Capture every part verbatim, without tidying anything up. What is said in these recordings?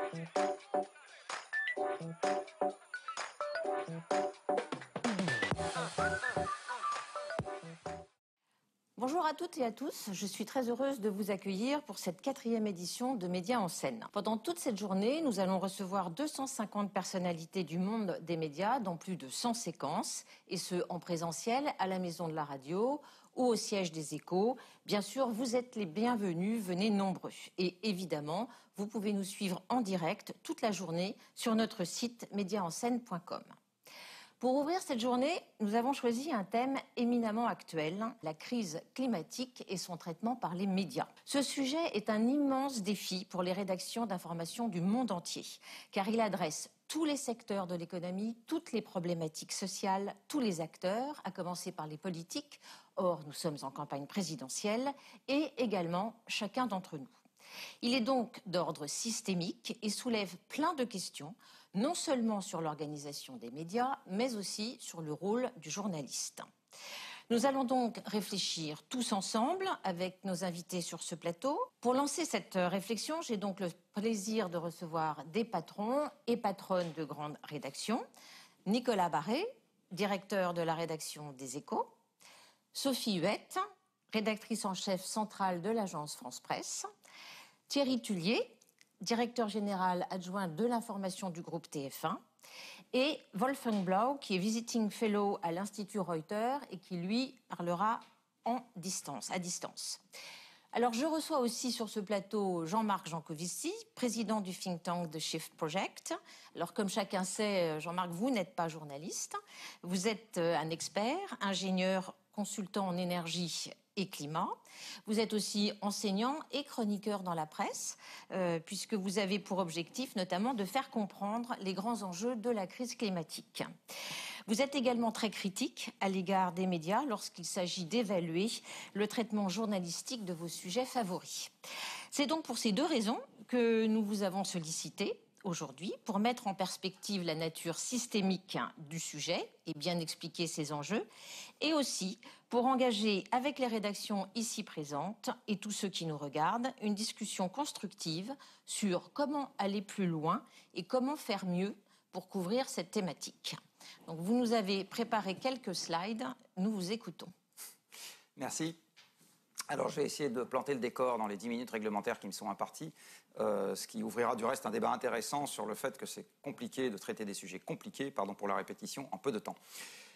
Bonjour à toutes et à tous, je suis très heureuse de vous accueillir pour cette quatrième édition de Médias en scène. Pendant toute cette journée, nous allons recevoir deux cent cinquante personnalités du monde des médias dans plus de cent séquences, et ce en présentiel à la Maison de la Radio ou au siège des Échos. Bien sûr, vous êtes les bienvenus, venez nombreux. Et évidemment, vous pouvez nous suivre en direct toute la journée sur notre site médias en scène point com. Pour ouvrir cette journée, nous avons choisi un thème éminemment actuel, la crise climatique et son traitement par les médias. Ce sujet est un immense défi pour les rédactions d'information du monde entier, car il adresse tous les secteurs de l'économie, toutes les problématiques sociales, tous les acteurs, à commencer par les politiques, or nous sommes en campagne présidentielle, et également chacun d'entre nous. Il est donc d'ordre systémique et soulève plein de questions, non seulement sur l'organisation des médias, mais aussi sur le rôle du journaliste. Nous allons donc réfléchir tous ensemble avec nos invités sur ce plateau. Pour lancer cette réflexion, j'ai donc le plaisir de recevoir des patrons et patronnes de grandes rédactions. Nicolas Barré, directeur de la rédaction des Échos. Sophie Huette, rédactrice en chef centrale de l'agence France Presse. Thierry Tullier, directeur général adjoint de l'information du groupe T F un, et Wolfgang Blau, qui est visiting fellow à l'Institut Reuters et qui, lui, parlera en distance, à distance. Alors, je reçois aussi sur ce plateau Jean-Marc Jancovici, président du think tank The Shift Project. Alors, comme chacun sait, Jean-Marc, vous n'êtes pas journaliste. Vous êtes un expert, ingénieur, consultant en énergie et climat. Vous êtes aussi enseignant et chroniqueur dans la presse, euh, puisque vous avez pour objectif notamment de faire comprendre les grands enjeux de la crise climatique. Vous êtes également très critique à l'égard des médias lorsqu'il s'agit d'évaluer le traitement journalistique de vos sujets favoris. C'est donc pour ces deux raisons que nous vous avons sollicité aujourd'hui pour mettre en perspective la nature systémique du sujet et bien expliquer ses enjeux, et aussi pour engager avec les rédactions ici présentes et tous ceux qui nous regardent une discussion constructive sur comment aller plus loin et comment faire mieux pour couvrir cette thématique. Donc vous nous avez préparé quelques slides, nous vous écoutons. Merci. Alors, je vais essayer de planter le décor dans les dix minutes réglementaires qui me sont imparties, euh, ce qui ouvrira du reste un débat intéressant sur le fait que c'est compliqué de traiter des sujets compliqués, pardon pour la répétition, en peu de temps.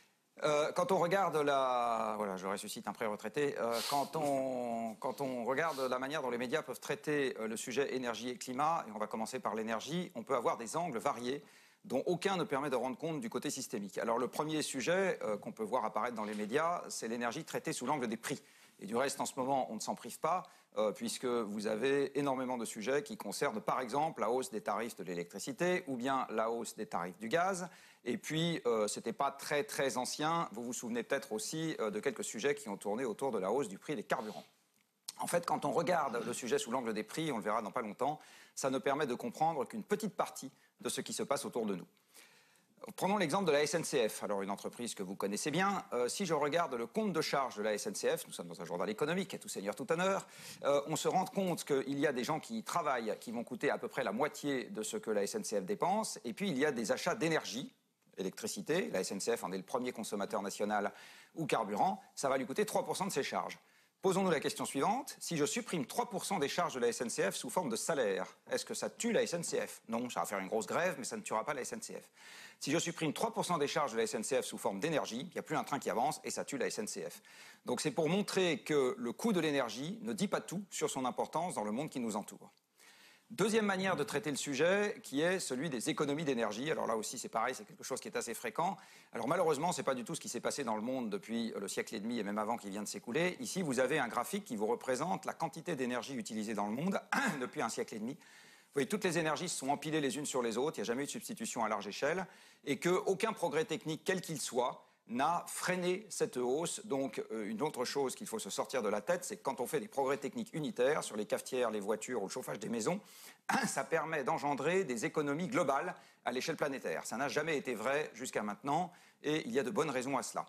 Euh, quand on regarde la... Voilà, je ressuscite un pré-retraité. Euh, quand, on, quand on regarde la manière dont les médias peuvent traiter euh, le sujet énergie et climat, et on va commencer par l'énergie, on peut avoir des angles variés dont aucun ne permet de rendre compte du côté systémique. Alors, le premier sujet euh, qu'on peut voir apparaître dans les médias, c'est l'énergie traitée sous l'angle des prix. Et du reste, en ce moment, on ne s'en prive pas, euh, puisque vous avez énormément de sujets qui concernent, par exemple, la hausse des tarifs de l'électricité ou bien la hausse des tarifs du gaz. Et puis, euh, ce n'était pas très, très ancien. Vous vous souvenez peut-être aussi euh, de quelques sujets qui ont tourné autour de la hausse du prix des carburants. En fait, quand on regarde le sujet sous l'angle des prix, on le verra dans pas longtemps, ça ne permet de comprendre qu'une petite partie de ce qui se passe autour de nous. Prenons l'exemple de la S N C F, alors une entreprise que vous connaissez bien. Euh, si je regarde le compte de charge de la S N C F, nous sommes dans un journal économique, à tout seigneur, tout honneur, euh, on se rend compte qu'il y a des gens qui y travaillent, qui vont coûter à peu près la moitié de ce que la S N C F dépense, et puis il y a des achats d'énergie, électricité, la S N C F en est le premier consommateur national, ou carburant, ça va lui coûter trois pour cent de ses charges. Posons-nous la question suivante, si je supprime trois pour cent des charges de la S N C F sous forme de salaire, est-ce que ça tue la S N C F? Non, ça va faire une grosse grève, mais ça ne tuera pas la S N C F. Si je supprime trois pour cent des charges de la S N C F sous forme d'énergie, il n'y a plus un train qui avance et ça tue la S N C F. Donc c'est pour montrer que le coût de l'énergie ne dit pas tout sur son importance dans le monde qui nous entoure. Deuxième manière de traiter le sujet, qui est celui des économies d'énergie. Alors là aussi, c'est pareil, c'est quelque chose qui est assez fréquent. Alors malheureusement, c'est pas du tout ce qui s'est passé dans le monde depuis le siècle et demi et même avant qui vient de s'écouler. Ici, vous avez un graphique qui vous représente la quantité d'énergie utilisée dans le monde depuis un siècle et demi. Vous voyez, toutes les énergies se sont empilées les unes sur les autres, il n'y a jamais eu de substitution à large échelle, et qu'aucun progrès technique, quel qu'il soit, n'a freiné cette hausse. Donc, euh, une autre chose qu'il faut se sortir de la tête, c'est que quand on fait des progrès techniques unitaires sur les cafetières, les voitures ou le chauffage des maisons, ça permet d'engendrer des économies globales à l'échelle planétaire. Ça n'a jamais été vrai jusqu'à maintenant et il y a de bonnes raisons à cela.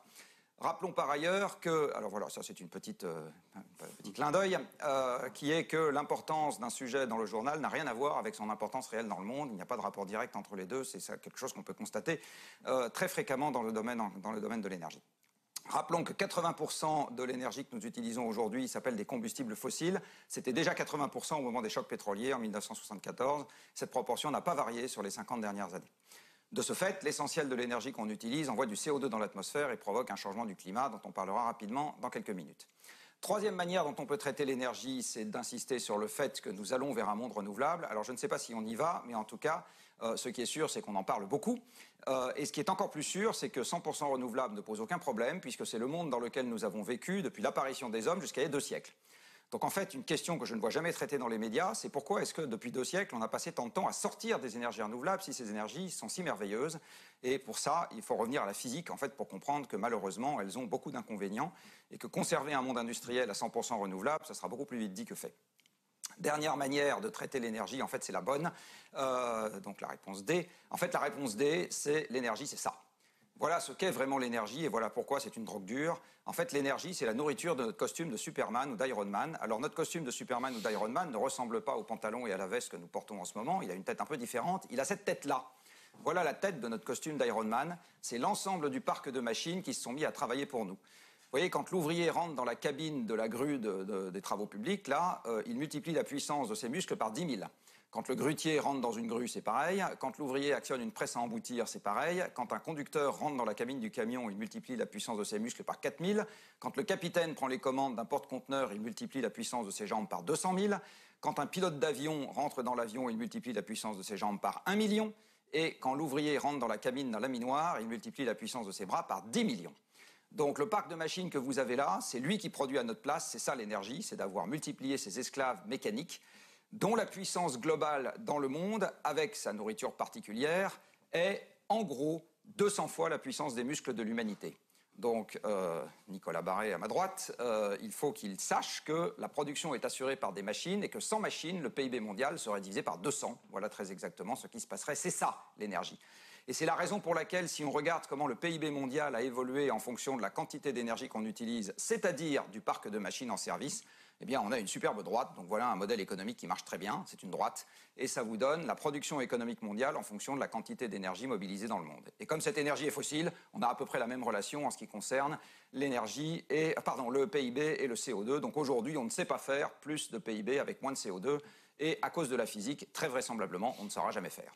Rappelons par ailleurs que, alors voilà, ça c'est une petite, euh, un petit clin d'œil, euh, qui est que l'importance d'un sujet dans le journal n'a rien à voir avec son importance réelle dans le monde. Il n'y a pas de rapport direct entre les deux, c'est quelque chose qu'on peut constater euh, très fréquemment dans le domaine, dans le domaine de l'énergie. Rappelons que quatre-vingts pour cent de l'énergie que nous utilisons aujourd'hui s'appelle des combustibles fossiles. C'était déjà quatre-vingts pour cent au moment des chocs pétroliers en mille neuf cent soixante-quatorze. Cette proportion n'a pas varié sur les cinquante dernières années. De ce fait, l'essentiel de l'énergie qu'on utilise envoie du C O deux dans l'atmosphère et provoque un changement du climat dont on parlera rapidement dans quelques minutes. Troisième manière dont on peut traiter l'énergie, c'est d'insister sur le fait que nous allons vers un monde renouvelable. Alors je ne sais pas si on y va, mais en tout cas, euh, ce qui est sûr, c'est qu'on en parle beaucoup. Euh, et ce qui est encore plus sûr, c'est que cent pour cent renouvelable ne pose aucun problème, puisque c'est le monde dans lequel nous avons vécu depuis l'apparition des hommes jusqu'à il y a deux siècles. Donc en fait, une question que je ne vois jamais traitée dans les médias, c'est pourquoi est-ce que depuis deux siècles, on a passé tant de temps à sortir des énergies renouvelables si ces énergies sont si merveilleuses. Et pour ça, il faut revenir à la physique, en fait, pour comprendre que malheureusement, elles ont beaucoup d'inconvénients et que conserver un monde industriel à cent pour cent renouvelable, ça sera beaucoup plus vite dit que fait. Dernière manière de traiter l'énergie, en fait, c'est la bonne. Euh, donc la réponse D. En fait, la réponse D, c'est l'énergie, c'est ça. Voilà ce qu'est vraiment l'énergie et voilà pourquoi c'est une drogue dure. En fait, l'énergie, c'est la nourriture de notre costume de Superman ou d'Iron Man. Alors, notre costume de Superman ou d'Iron Man ne ressemble pas au pantalon et à la veste que nous portons en ce moment. Il a une tête un peu différente. Il a cette tête-là. Voilà la tête de notre costume d'Iron Man. C'est l'ensemble du parc de machines qui se sont mis à travailler pour nous. Vous voyez, quand l'ouvrier rentre dans la cabine de la grue de, de, des travaux publics, là, euh, il multiplie la puissance de ses muscles par dix mille. Quand le grutier rentre dans une grue, c'est pareil. Quand l'ouvrier actionne une presse à emboutir, c'est pareil. Quand un conducteur rentre dans la cabine du camion, il multiplie la puissance de ses muscles par quatre mille. Quand le capitaine prend les commandes d'un porte-conteneur, il multiplie la puissance de ses jambes par deux cent mille. Quand un pilote d'avion rentre dans l'avion, il multiplie la puissance de ses jambes par un million. Et quand l'ouvrier rentre dans la cabine d'un laminoir, il multiplie la puissance de ses bras par dix millions. Donc le parc de machines que vous avez là, c'est lui qui produit à notre place, c'est ça l'énergie, c'est d'avoir multiplié ces esclaves mécaniques dont la puissance globale dans le monde, avec sa nourriture particulière, est en gros deux cents fois la puissance des muscles de l'humanité. Donc, euh, Nicolas Barré à ma droite, euh, il faut qu'il sache que la production est assurée par des machines et que sans machines, le P I B mondial serait divisé par deux cents. Voilà très exactement ce qui se passerait. C'est ça, l'énergie. Et c'est la raison pour laquelle, si on regarde comment le P I B mondial a évolué en fonction de la quantité d'énergie qu'on utilise, c'est-à-dire du parc de machines en service, eh bien, on a une superbe droite. Donc voilà un modèle économique qui marche très bien, c'est une droite. Et ça vous donne la production économique mondiale en fonction de la quantité d'énergie mobilisée dans le monde. Et comme cette énergie est fossile, on a à peu près la même relation en ce qui concerne l'énergie et, pardon, le P I B et le C O deux. Donc aujourd'hui, on ne sait pas faire plus de P I B avec moins de C O deux. Et à cause de la physique, très vraisemblablement, on ne saura jamais faire.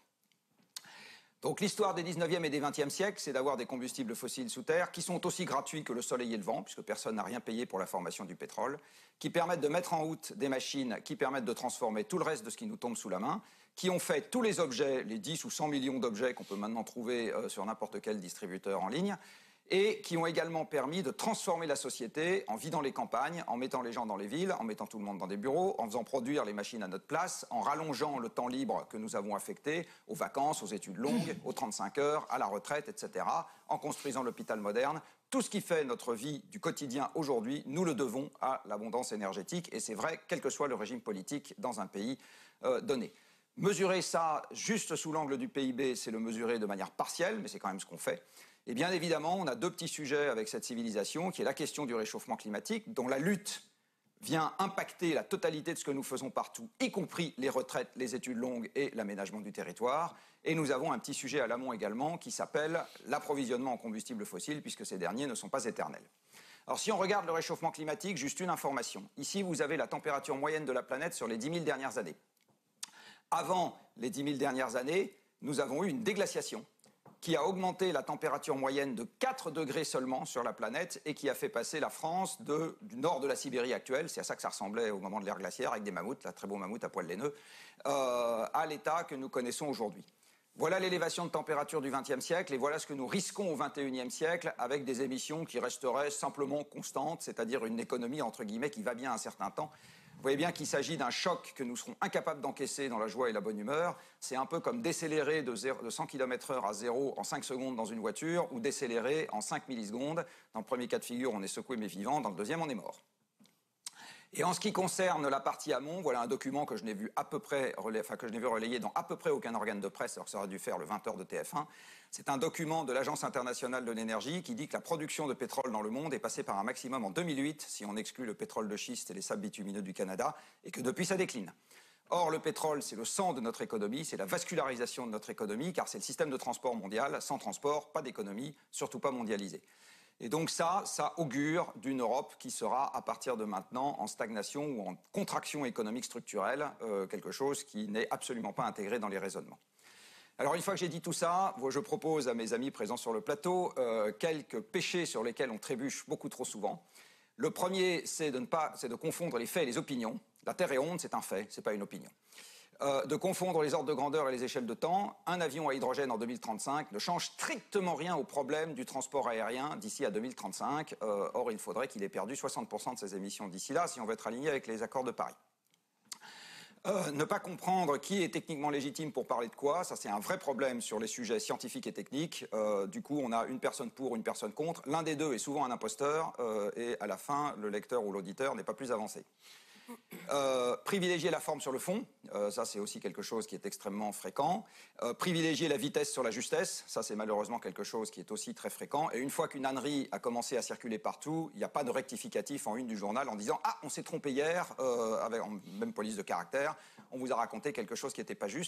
Donc l'histoire des dix-neuvième et des vingtième siècles, c'est d'avoir des combustibles fossiles sous terre qui sont aussi gratuits que le soleil et le vent, puisque personne n'a rien payé pour la formation du pétrole, qui permettent de mettre en route des machines qui permettent de transformer tout le reste de ce qui nous tombe sous la main, qui ont fait tous les objets, les dix ou cent millions d'objets qu'on peut maintenant trouver euh, sur n'importe quel distributeur en ligne, et qui ont également permis de transformer la société en vidant les campagnes, en mettant les gens dans les villes, en mettant tout le monde dans des bureaux, en faisant produire les machines à notre place, en rallongeant le temps libre que nous avons affecté aux vacances, aux études longues, aux trente-cinq heures, à la retraite, et cetera, en construisant l'hôpital moderne. Tout ce qui fait notre vie du quotidien aujourd'hui, nous le devons à l'abondance énergétique, et c'est vrai, quel que soit le régime politique dans un pays euh, donné. Mesurer ça juste sous l'angle du P I B, c'est le mesurer de manière partielle, mais c'est quand même ce qu'on fait. Et bien évidemment, on a deux petits sujets avec cette civilisation, qui est la question du réchauffement climatique, dont la lutte vient impacter la totalité de ce que nous faisons partout, y compris les retraites, les études longues et l'aménagement du territoire. Et nous avons un petit sujet à l'amont également, qui s'appelle l'approvisionnement en combustibles fossiles, puisque ces derniers ne sont pas éternels. Alors si on regarde le réchauffement climatique, juste une information. Ici, vous avez la température moyenne de la planète sur les dix mille dernières années. Avant les dix mille dernières années, nous avons eu une déglaciation qui a augmenté la température moyenne de quatre degrés seulement sur la planète et qui a fait passer la France de, du nord de la Sibérie actuelle, c'est à ça que ça ressemblait au moment de l'ère glaciaire, avec des mammouths, là, très beaux mammouths à poils laineux, euh, à l'état que nous connaissons aujourd'hui. Voilà l'élévation de température du vingtième siècle et voilà ce que nous risquons au vingt et unième siècle avec des émissions qui resteraient simplement constantes, c'est-à-dire une économie entre guillemets qui va bien un certain temps. Vous voyez bien qu'il s'agit d'un choc que nous serons incapables d'encaisser dans la joie et la bonne humeur. C'est un peu comme décélérer de, de cent kilomètres heure à zéro en cinq secondes dans une voiture ou décélérer en cinq millisecondes. Dans le premier cas de figure, on est secoué mais vivant. Dans le deuxième, on est mort. Et en ce qui concerne la partie amont, voilà un document que je n'ai vu à peu près, enfin que je n'ai vu relayé dans à peu près aucun organe de presse, alors que ça aurait dû faire le vingt heures de T F un. C'est un document de l'Agence internationale de l'énergie qui dit que la production de pétrole dans le monde est passée par un maximum en deux mille huit, si on exclut le pétrole de schiste et les sables bitumineux du Canada, et que depuis ça décline. Or, le pétrole, c'est le sang de notre économie, c'est la vascularisation de notre économie, car c'est le système de transport mondial. Sans transport, pas d'économie, surtout pas mondialisée. Et donc ça, ça augure d'une Europe qui sera, à partir de maintenant, en stagnation ou en contraction économique structurelle, euh, quelque chose qui n'est absolument pas intégré dans les raisonnements. Alors, une fois que j'ai dit tout ça, je propose à mes amis présents sur le plateau euh, quelques péchés sur lesquels on trébuche beaucoup trop souvent. Le premier, c'est de ne pas, c'est de confondre les faits et les opinions. La Terre est ronde, c'est un fait, c'est pas une opinion. Euh, de confondre les ordres de grandeur et les échelles de temps. Un avion à hydrogène en deux mille trente-cinq ne change strictement rien au problème du transport aérien d'ici à deux mille trente-cinq. Euh, or, il faudrait qu'il ait perdu soixante pour cent de ses émissions d'ici là si on veut être aligné avec les accords de Paris. Euh, ne pas comprendre qui est techniquement légitime pour parler de quoi, ça c'est un vrai problème sur les sujets scientifiques et techniques. Euh, du coup, on a une personne pour, une personne contre. L'un des deux est souvent un imposteur euh, et à la fin, le lecteur ou l'auditeur n'est pas plus avancé. Euh, privilégier la forme sur le fond, euh, ça c'est aussi quelque chose qui est extrêmement fréquent. Euh, privilégier la vitesse sur la justesse, ça c'est malheureusement quelque chose qui est aussi très fréquent. Et une fois qu'une ânerie a commencé à circuler partout, il n'y a pas de rectificatif en une du journal en disant « Ah, on s'est trompé hier, euh, avec en même police de caractère, on vous a raconté quelque chose qui n'était pas juste ».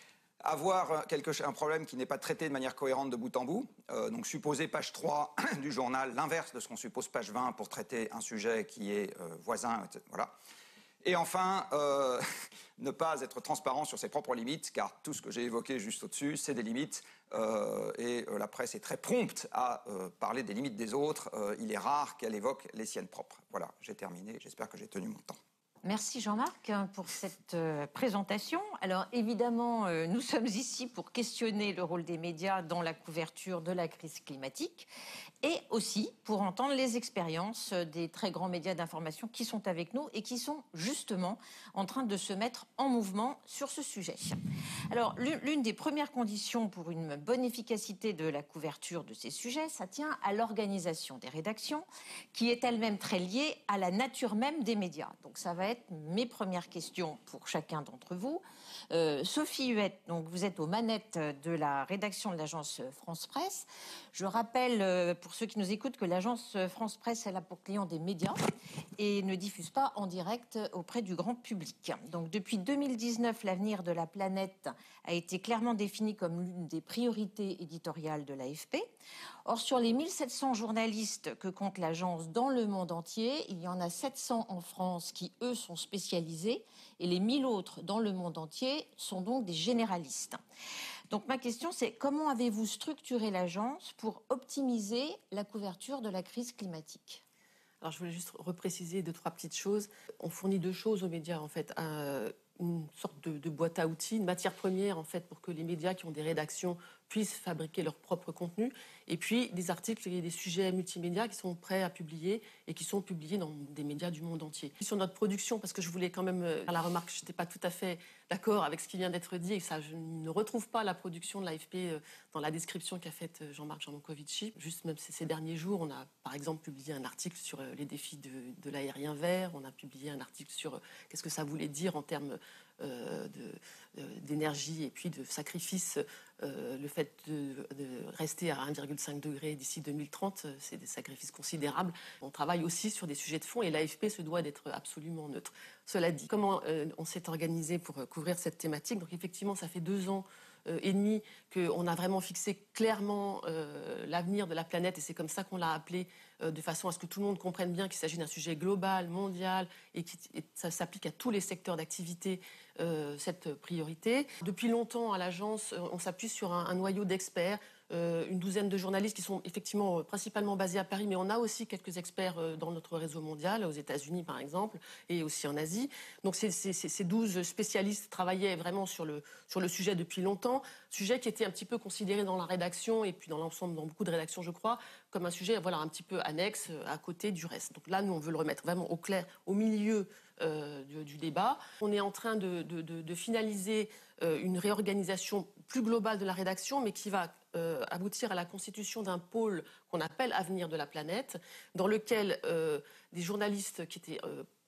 Avoir quelque, un problème qui n'est pas traité de manière cohérente de bout en bout, euh, donc supposer page trois du journal, l'inverse de ce qu'on suppose page vingt pour traiter un sujet qui est euh, voisin, et cetera. Voilà. Et enfin, euh, ne pas être transparent sur ses propres limites, car tout ce que j'ai évoqué juste au-dessus, c'est des limites, euh, et euh, la presse est très prompte à euh, parler des limites des autres. Euh, il est rare qu'elle évoque les siennes propres. Voilà, j'ai terminé, j'espère que j'ai tenu mon temps. Merci Jean-Marc pour cette euh, présentation. Alors évidemment, euh, nous sommes ici pour questionner le rôle des médias dans la couverture de la crise climatique et aussi pour entendre les expériences des très grands médias d'information qui sont avec nous et qui sont justement en train de se mettre en mouvement sur ce sujet. Alors l'une des premières conditions pour une bonne efficacité de la couverture de ces sujets, ça tient à l'organisation des rédactions qui est elle-même très liée à la nature même des médias. Donc ça va être mes premières questions pour chacun d'entre vous. Euh, Sophie Huette, donc vous êtes aux manettes de la rédaction de l'agence France Presse. Je rappelle euh, pour ceux qui nous écoutent que l'agence France Presse elle a pour client des médias et ne diffuse pas en direct auprès du grand public. Donc depuis deux mille dix-neuf, l'avenir de la planète a été clairement défini comme l'une des priorités éditoriales de l'A F P. Or, sur les mille sept cents journalistes que compte l'agence dans le monde entier, il y en a sept cents en France qui, eux, sont spécialisés et les mille autres dans le monde entier sont donc des généralistes. Donc ma question, c'est comment avez-vous structuré l'agence pour optimiser la couverture de la crise climatique ? Alors je voulais juste repréciser deux, trois petites choses. On fournit deux choses aux médias, en fait. Un, une sorte de, de boîte à outils, une matière première, en fait, pour que les médias qui ont des rédactions puissent fabriquer leur propre contenu, et puis des articles et des sujets multimédia qui sont prêts à publier et qui sont publiés dans des médias du monde entier. Sur notre production, parce que je voulais quand même faire la remarque, je n'étais pas tout à fait d'accord avec ce qui vient d'être dit, et ça, je ne retrouve pas la production de l'A F P dans la description qu'a faite Jean-Marc Jankovici. Juste même ces derniers jours, on a par exemple publié un article sur les défis de, de l'aérien vert, on a publié un article sur qu'est-ce que ça voulait dire en termes Euh, de, euh, d'énergie et puis de sacrifice, euh, le fait de, de rester à un virgule cinq degré d'ici deux mille trente, c'est des sacrifices considérables. On travaille aussi sur des sujets de fond et l'A F P se doit d'être absolument neutre. Cela dit, comment euh, on s'est organisé pour couvrir cette thématique? Donc effectivement, ça fait deux ans euh, et demi qu'on a vraiment fixé clairement euh, l'avenir de la planète, et c'est comme ça qu'on l'a appelé, euh, de façon à ce que tout le monde comprenne bien qu'il s'agit d'un sujet global, mondial, et que ça s'applique à tous les secteurs d'activité, euh, cette priorité. Depuis longtemps, à l'agence, on s'appuie sur un, un noyau d'experts, euh, une douzaine de journalistes qui sont effectivement euh, principalement basés à Paris, mais on a aussi quelques experts euh, dans notre réseau mondial, aux États-Unis par exemple, et aussi en Asie. Donc ces, ces, ces douze spécialistes travaillaient vraiment sur le, sur le sujet depuis longtemps, sujet qui était un petit peu considéré dans la rédaction, et puis dans l'ensemble, dans beaucoup de rédactions, je crois, comme un sujet voilà, un petit peu annexe, à côté du reste. Donc là, nous, on veut le remettre vraiment au clair, au milieu euh, du, du débat. On est en train de, de, de, de finaliser euh, une réorganisation plus globale de la rédaction, mais qui va euh, aboutir à la constitution d'un pôle qu'on appelle Avenir de la planète, dans lequel euh, des journalistes qui étaient euh,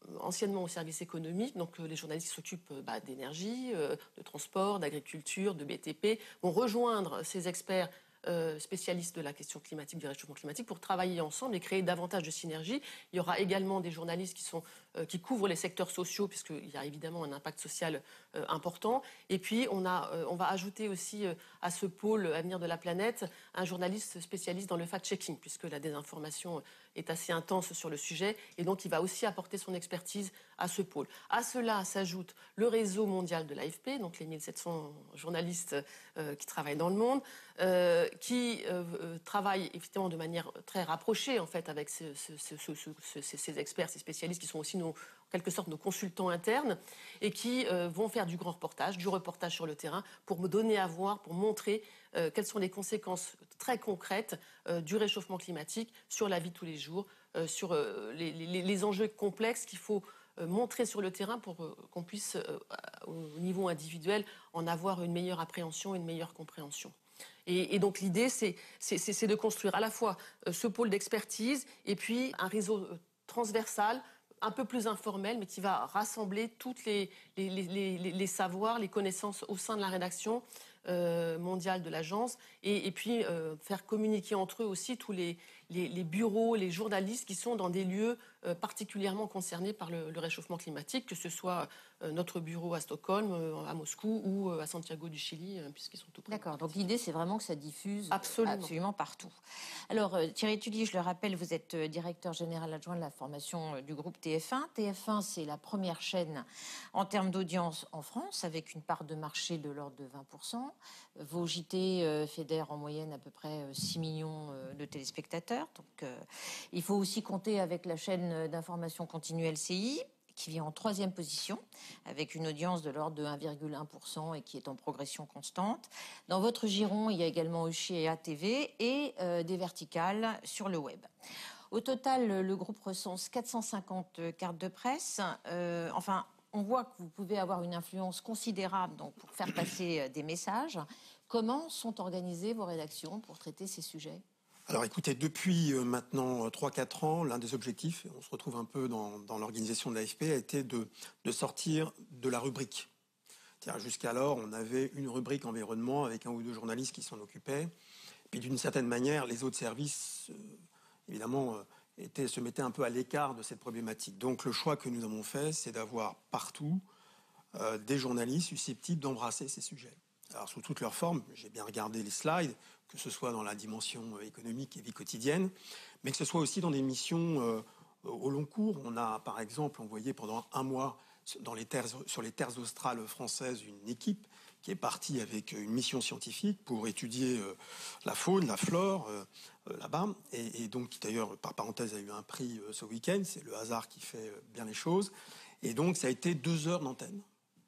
anciennement au service économique, donc les journalistes qui s'occupent bah, d'énergie, euh, de transport, d'agriculture, de B T P, vont rejoindre ces experts Euh, spécialistes de la question climatique, du réchauffement climatique, pour travailler ensemble et créer davantage de synergies. Il y aura également des journalistes qui, sont, euh, qui couvrent les secteurs sociaux, puisqu'il y a évidemment un impact social euh, important. Et puis, on, a, euh, on va ajouter aussi euh, à ce pôle Avenir de la planète un journaliste spécialiste dans le fact-checking, puisque la désinformation est assez intense sur le sujet. Et donc, il va aussi apporter son expertise à ce pôle. À cela s'ajoute le réseau mondial de l'A F P, donc les mille sept cents journalistes euh, qui travaillent dans le monde, euh, qui euh, travaillent évidemment de manière très rapprochée en fait avec ce, ce, ce, ce, ce, ces, ces experts, ces spécialistes qui sont aussi nos, en quelque sorte nos consultants internes et qui euh, vont faire du grand reportage, du reportage sur le terrain pour me donner à voir, pour montrer euh, quelles sont les conséquences très concrètes euh, du réchauffement climatique sur la vie de tous les jours, euh, sur euh, les, les, les enjeux complexes qu'il faut euh, montrer sur le terrain pour euh, qu'on puisse, euh, au niveau individuel, en avoir une meilleure appréhension, une meilleure compréhension. Et, et donc l'idée, c'est, c'est, c'est de construire à la fois euh, ce pôle d'expertise et puis un réseau euh, transversal, un peu plus informel, mais qui va rassembler tous les, les, les, les, les savoirs, les connaissances au sein de la rédaction euh, mondiale de l'agence, et, et puis euh, faire communiquer entre eux aussi tous les, les, les bureaux, les journalistes qui sont dans des lieux euh, particulièrement concernés par le, le réchauffement climatique, que ce soit euh, notre bureau à Stockholm, euh, à Moscou ou euh, à Santiago du Chili, euh, puisqu'ils sont tout près. D'accord, donc l'idée c'est vraiment que ça diffuse absolument, absolument partout. Alors euh, Thierry Tully, je le rappelle, vous êtes euh, directeur général adjoint de la formation euh, du groupe T F un. T F un, c'est la première chaîne en termes d'audience en France, avec une part de marché de l'ordre de vingt pour cent. Vos J T euh, fédèrent en moyenne à peu près euh, six millions euh, de téléspectateurs. Donc euh, il faut aussi compter avec la chaîne d'information continue L C I, qui vient en troisième position, avec une audience de l'ordre de un virgule un pour cent et qui est en progression constante. Dans votre giron, il y a également Oshi et A T V et euh, des verticales sur le web. Au total, le groupe recense quatre cent cinquante cartes de presse. Euh, enfin, on voit que vous pouvez avoir une influence considérable donc, pour faire passer des messages. Comment sont organisées vos rédactions pour traiter ces sujets ? Alors écoutez, depuis euh, maintenant trois quatre ans, l'un des objectifs, et on se retrouve un peu dans, dans l'organisation de l'A F P, a été de, de sortir de la rubrique. Jusqu'alors, on avait une rubrique environnement avec un ou deux journalistes qui s'en occupaient. Puis d'une certaine manière, les autres services, euh, évidemment, euh, étaient, se mettaient un peu à l'écart de cette problématique. Donc le choix que nous avons fait, c'est d'avoir partout euh, des journalistes susceptibles d'embrasser ces sujets. Alors sous toutes leurs formes, j'ai bien regardé les slides, que ce soit dans la dimension économique et vie quotidienne, mais que ce soit aussi dans des missions euh, au long cours. On a par exemple envoyé pendant un mois dans les terres, sur les terres australes françaises une équipe qui est partie avec une mission scientifique pour étudier euh, la faune, la flore euh, euh, là-bas, et, et donc qui d'ailleurs par parenthèse a eu un prix euh, ce week-end. C'est le hasard qui fait euh, bien les choses. Et donc ça a été deux heures d'antenne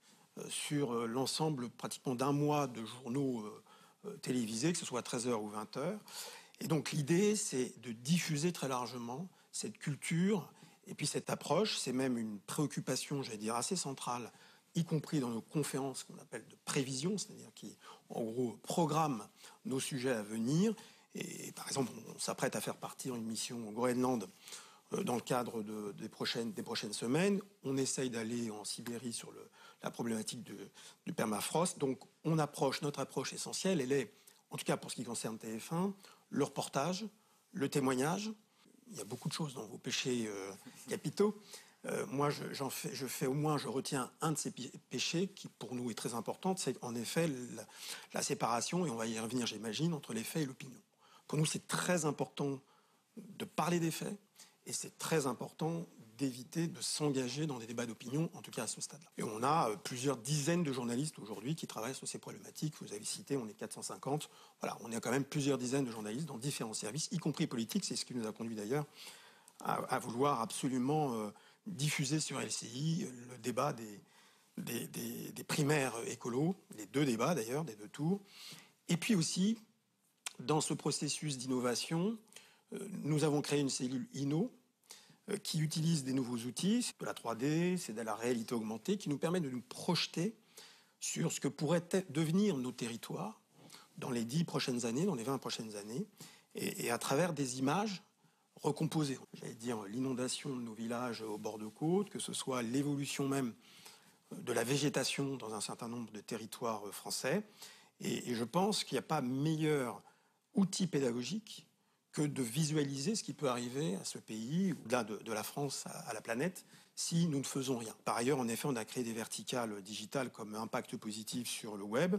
sur l'ensemble pratiquement d'un mois de journaux euh, télévisés, que ce soit treize heures ou vingt heures. Et donc l'idée, c'est de diffuser très largement cette culture et puis cette approche. C'est même une préoccupation, j'allais dire, assez centrale, y compris dans nos conférences qu'on appelle de prévision, c'est-à-dire qui, en gros, programment nos sujets à venir. Et par exemple, on s'apprête à faire partir une mission au Groenland dans le cadre de, des, prochaines, des prochaines semaines. On essaye d'aller en Sibérie sur le, la problématique de, du permafrost. Donc on approche, notre approche essentielle, elle est, en tout cas pour ce qui concerne T F un, le reportage, le témoignage. Il y a beaucoup de choses dans vos péchés euh, capitaux. Euh, moi, je, j'en fais, je fais au moins, je retiens un de ces péchés qui pour nous est très important, c'est en effet la, la séparation, et on va y revenir j'imagine, entre les faits et l'opinion. Pour nous, c'est très important de parler des faits, et c'est très important d'éviter de s'engager dans des débats d'opinion, en tout cas à ce stade-là. Et on a plusieurs dizaines de journalistes aujourd'hui qui travaillent sur ces problématiques. Vous avez cité, on est quatre cent cinquante. Voilà, on a quand même plusieurs dizaines de journalistes dans différents services, y compris politiques. C'est ce qui nous a conduit d'ailleurs à, à vouloir absolument euh, diffuser sur L C I le débat des, des, des, des primaires écolos, les deux débats d'ailleurs, des deux tours. Et puis aussi, dans ce processus d'innovation, euh, nous avons créé une cellule Inno, qui utilise des nouveaux outils, c'est de la trois D, c'est de la réalité augmentée, qui nous permet de nous projeter sur ce que pourraient devenir nos territoires dans les dix prochaines années, dans les vingt prochaines années, et, et à travers des images recomposer, j'allais dire, l'inondation de nos villages au bord de côte, que ce soit l'évolution même de la végétation dans un certain nombre de territoires français. Et, et je pense qu'il n'y a pas meilleur outil pédagogique que de visualiser ce qui peut arriver à ce pays, au-delà de, de la France à, à la planète, si nous ne faisons rien. Par ailleurs, en effet, on a créé des verticales digitales comme impact positif sur le web,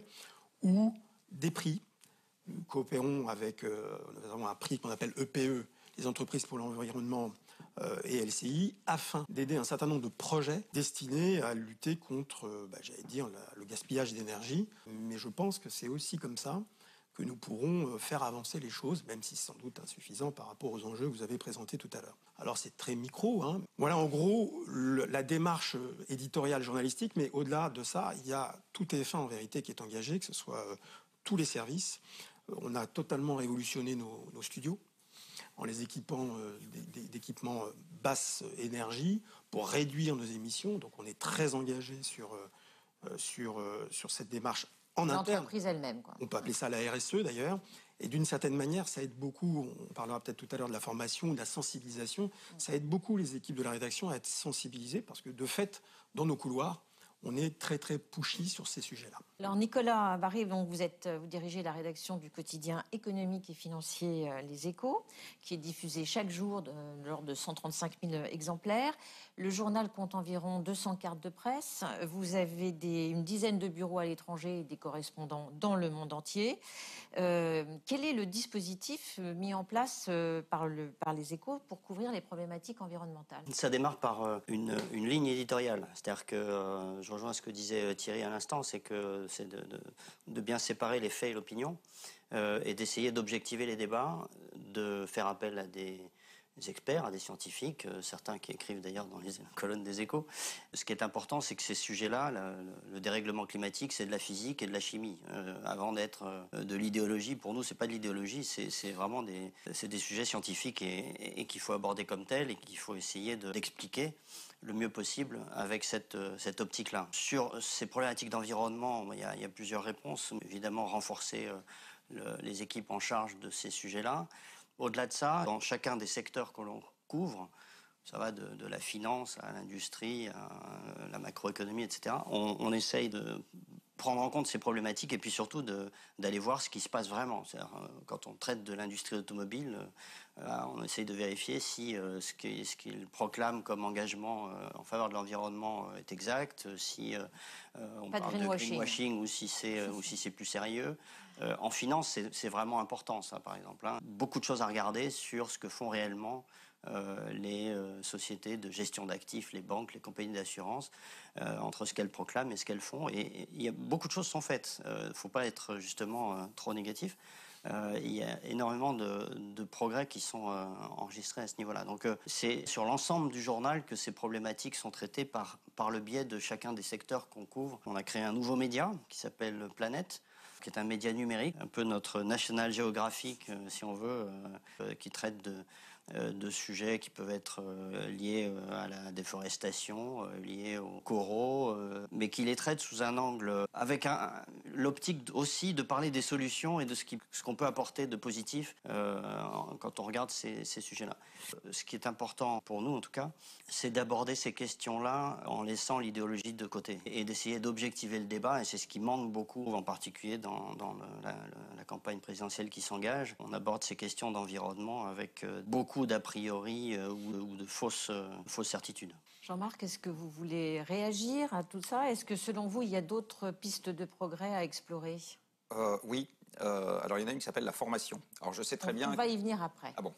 ou des prix. Nous coopérons avec euh, nous avons un prix qu'on appelle E P E, les entreprises pour l'environnement euh, et L C I, afin d'aider un certain nombre de projets destinés à lutter contre, euh, bah, j'allais dire, la, le gaspillage d'énergie. Mais je pense que c'est aussi comme ça que nous pourrons faire avancer les choses, même si c'est sans doute insuffisant par rapport aux enjeux que vous avez présentés tout à l'heure. Alors c'est très micro, hein. Voilà en gros le, la démarche éditoriale journalistique, mais au-delà de ça, il y a tout T F un en vérité qui est engagé, que ce soit euh, tous les services. Euh, on a totalement révolutionné nos, nos studios en les équipant euh, d'équipements euh, basse énergie pour réduire nos émissions. Donc on est très engagé sur, euh, sur, euh, sur cette démarche en interne. L'entreprise elle-même, quoi. On peut appeler ça la R S E d'ailleurs. Et d'une certaine manière, ça aide beaucoup, on parlera peut-être tout à l'heure de la formation, de la sensibilisation, ça aide beaucoup les équipes de la rédaction à être sensibilisées parce que de fait, dans nos couloirs, on est très très pushy sur ces sujets-là. Alors Nicolas Barré, donc vous, êtes, vous dirigez la rédaction du quotidien économique et financier Les Échos, qui est diffusé chaque jour de, lors de cent trente-cinq mille exemplaires. Le journal compte environ deux cents cartes de presse. Vous avez des, une dizaine de bureaux à l'étranger et des correspondants dans le monde entier. Euh, quel est le dispositif mis en place euh, par, le, par Les Échos pour couvrir les problématiques environnementales? Ça démarre par euh, une, une ligne éditoriale. C'est-à-dire que, euh, je rejoins ce que disait Thierry à l'instant, c'est que c'est de, de, de bien séparer les faits et l'opinion euh, et d'essayer d'objectiver les débats, de faire appel à des experts, à des scientifiques, euh, certains qui écrivent d'ailleurs dans les colonnes des Échos. Ce qui est important, c'est que ces sujets-là, le, le dérèglement climatique, c'est de la physique et de la chimie. Euh, avant d'être euh, de l'idéologie, pour nous, c'est pas de l'idéologie, c'est, c'est vraiment des, c'est des sujets scientifiques et, et, et qu'il faut aborder comme tels et qu'il faut essayer de, d'expliquer le mieux possible avec cette, cette optique-là. Sur ces problématiques d'environnement, il y a, il y a plusieurs réponses. Évidemment, renforcer euh, le, les équipes en charge de ces sujets-là. Au-delà de ça, dans chacun des secteurs que l'on couvre, ça va de, de la finance à l'industrie, à la macroéconomie, et cetera, on, on essaye de prendre en compte ces problématiques et puis surtout de, d'aller voir ce qui se passe vraiment. C'est-à-dire, quand on traite de l'industrie automobile, euh, on essaye de vérifier si euh, ce, qui, ce qu'il proclame comme engagement euh, en faveur de l'environnement euh, est exact, si euh, on Pas parle de de greenwashing, greenwashing ou si c'est, euh, ou si c'est plus sérieux. Euh, en finance, c'est, c'est vraiment important, ça, par exemple. Hein. Beaucoup de choses à regarder sur ce que font réellement Euh, les euh, sociétés de gestion d'actifs, les banques, les compagnies d'assurance, euh, entre ce qu'elles proclament et ce qu'elles font. Et il y a beaucoup de choses sont faites. Il euh, ne faut pas être justement euh, trop négatif. Euh, il y a énormément de, de progrès qui sont euh, enregistrés à ce niveau-là. Donc euh, c'est sur l'ensemble du journal que ces problématiques sont traitées par, par le biais de chacun des secteurs qu'on couvre. On a créé un nouveau média qui s'appelle Planète, qui est un média numérique, un peu notre National Geographic, euh, si on veut, euh, qui traite de de sujets qui peuvent être liés à la déforestation, liés aux coraux, mais qui les traitent sous un angle avec un, l'optique aussi de parler des solutions et de ce, qui, ce qu'on peut apporter de positif euh, quand on regarde ces, ces sujets-là. Ce qui est important pour nous, en tout cas, c'est d'aborder ces questions-là en laissant l'idéologie de côté et d'essayer d'objectiver le débat, et c'est ce qui manque beaucoup, en particulier dans, dans le, la, la campagne présidentielle qui s'engage. On aborde ces questions d'environnement avec beaucoup d'a priori euh, ou, ou de fausses, euh, fausses certitudes. Jean-Marc, est-ce que vous voulez réagir à tout ça? Est-ce que selon vous, il y a d'autres pistes de progrès à explorer? euh, Oui. Euh, alors il y en a une qui s'appelle la formation. Alors je sais très on, bien... On va y venir après. Ah bon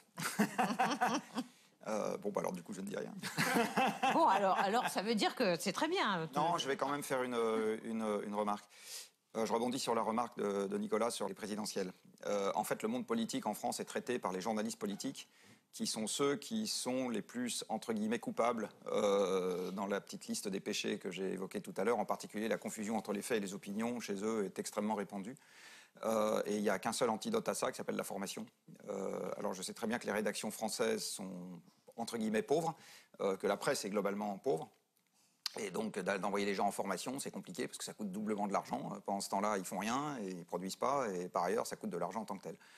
euh, Bon, bah alors du coup, je ne dis rien. Bon, alors, alors ça veut dire que c'est très bien. Non, je vais quand même faire une, une, une remarque. Euh, je rebondis sur la remarque de, de Nicolas sur les présidentielles. Euh, en fait, le monde politique en France est traité par les journalistes politiques, qui sont ceux qui sont les plus, entre guillemets, coupables euh, dans la petite liste des péchés que j'ai évoqués tout à l'heure. En particulier, la confusion entre les faits et les opinions, chez eux, est extrêmement répandue. Euh, et il n'y a qu'un seul antidote à ça, qui s'appelle la formation. Euh, alors, je sais très bien que les rédactions françaises sont, entre guillemets, pauvres, euh, que la presse est globalement pauvre. Et donc, d'envoyer les gens en formation, c'est compliqué, parce que ça coûte doublement de l'argent. Pendant ce temps-là, ils font rien, et ils ne produisent pas, et par ailleurs, ça coûte de l'argent en tant que tel.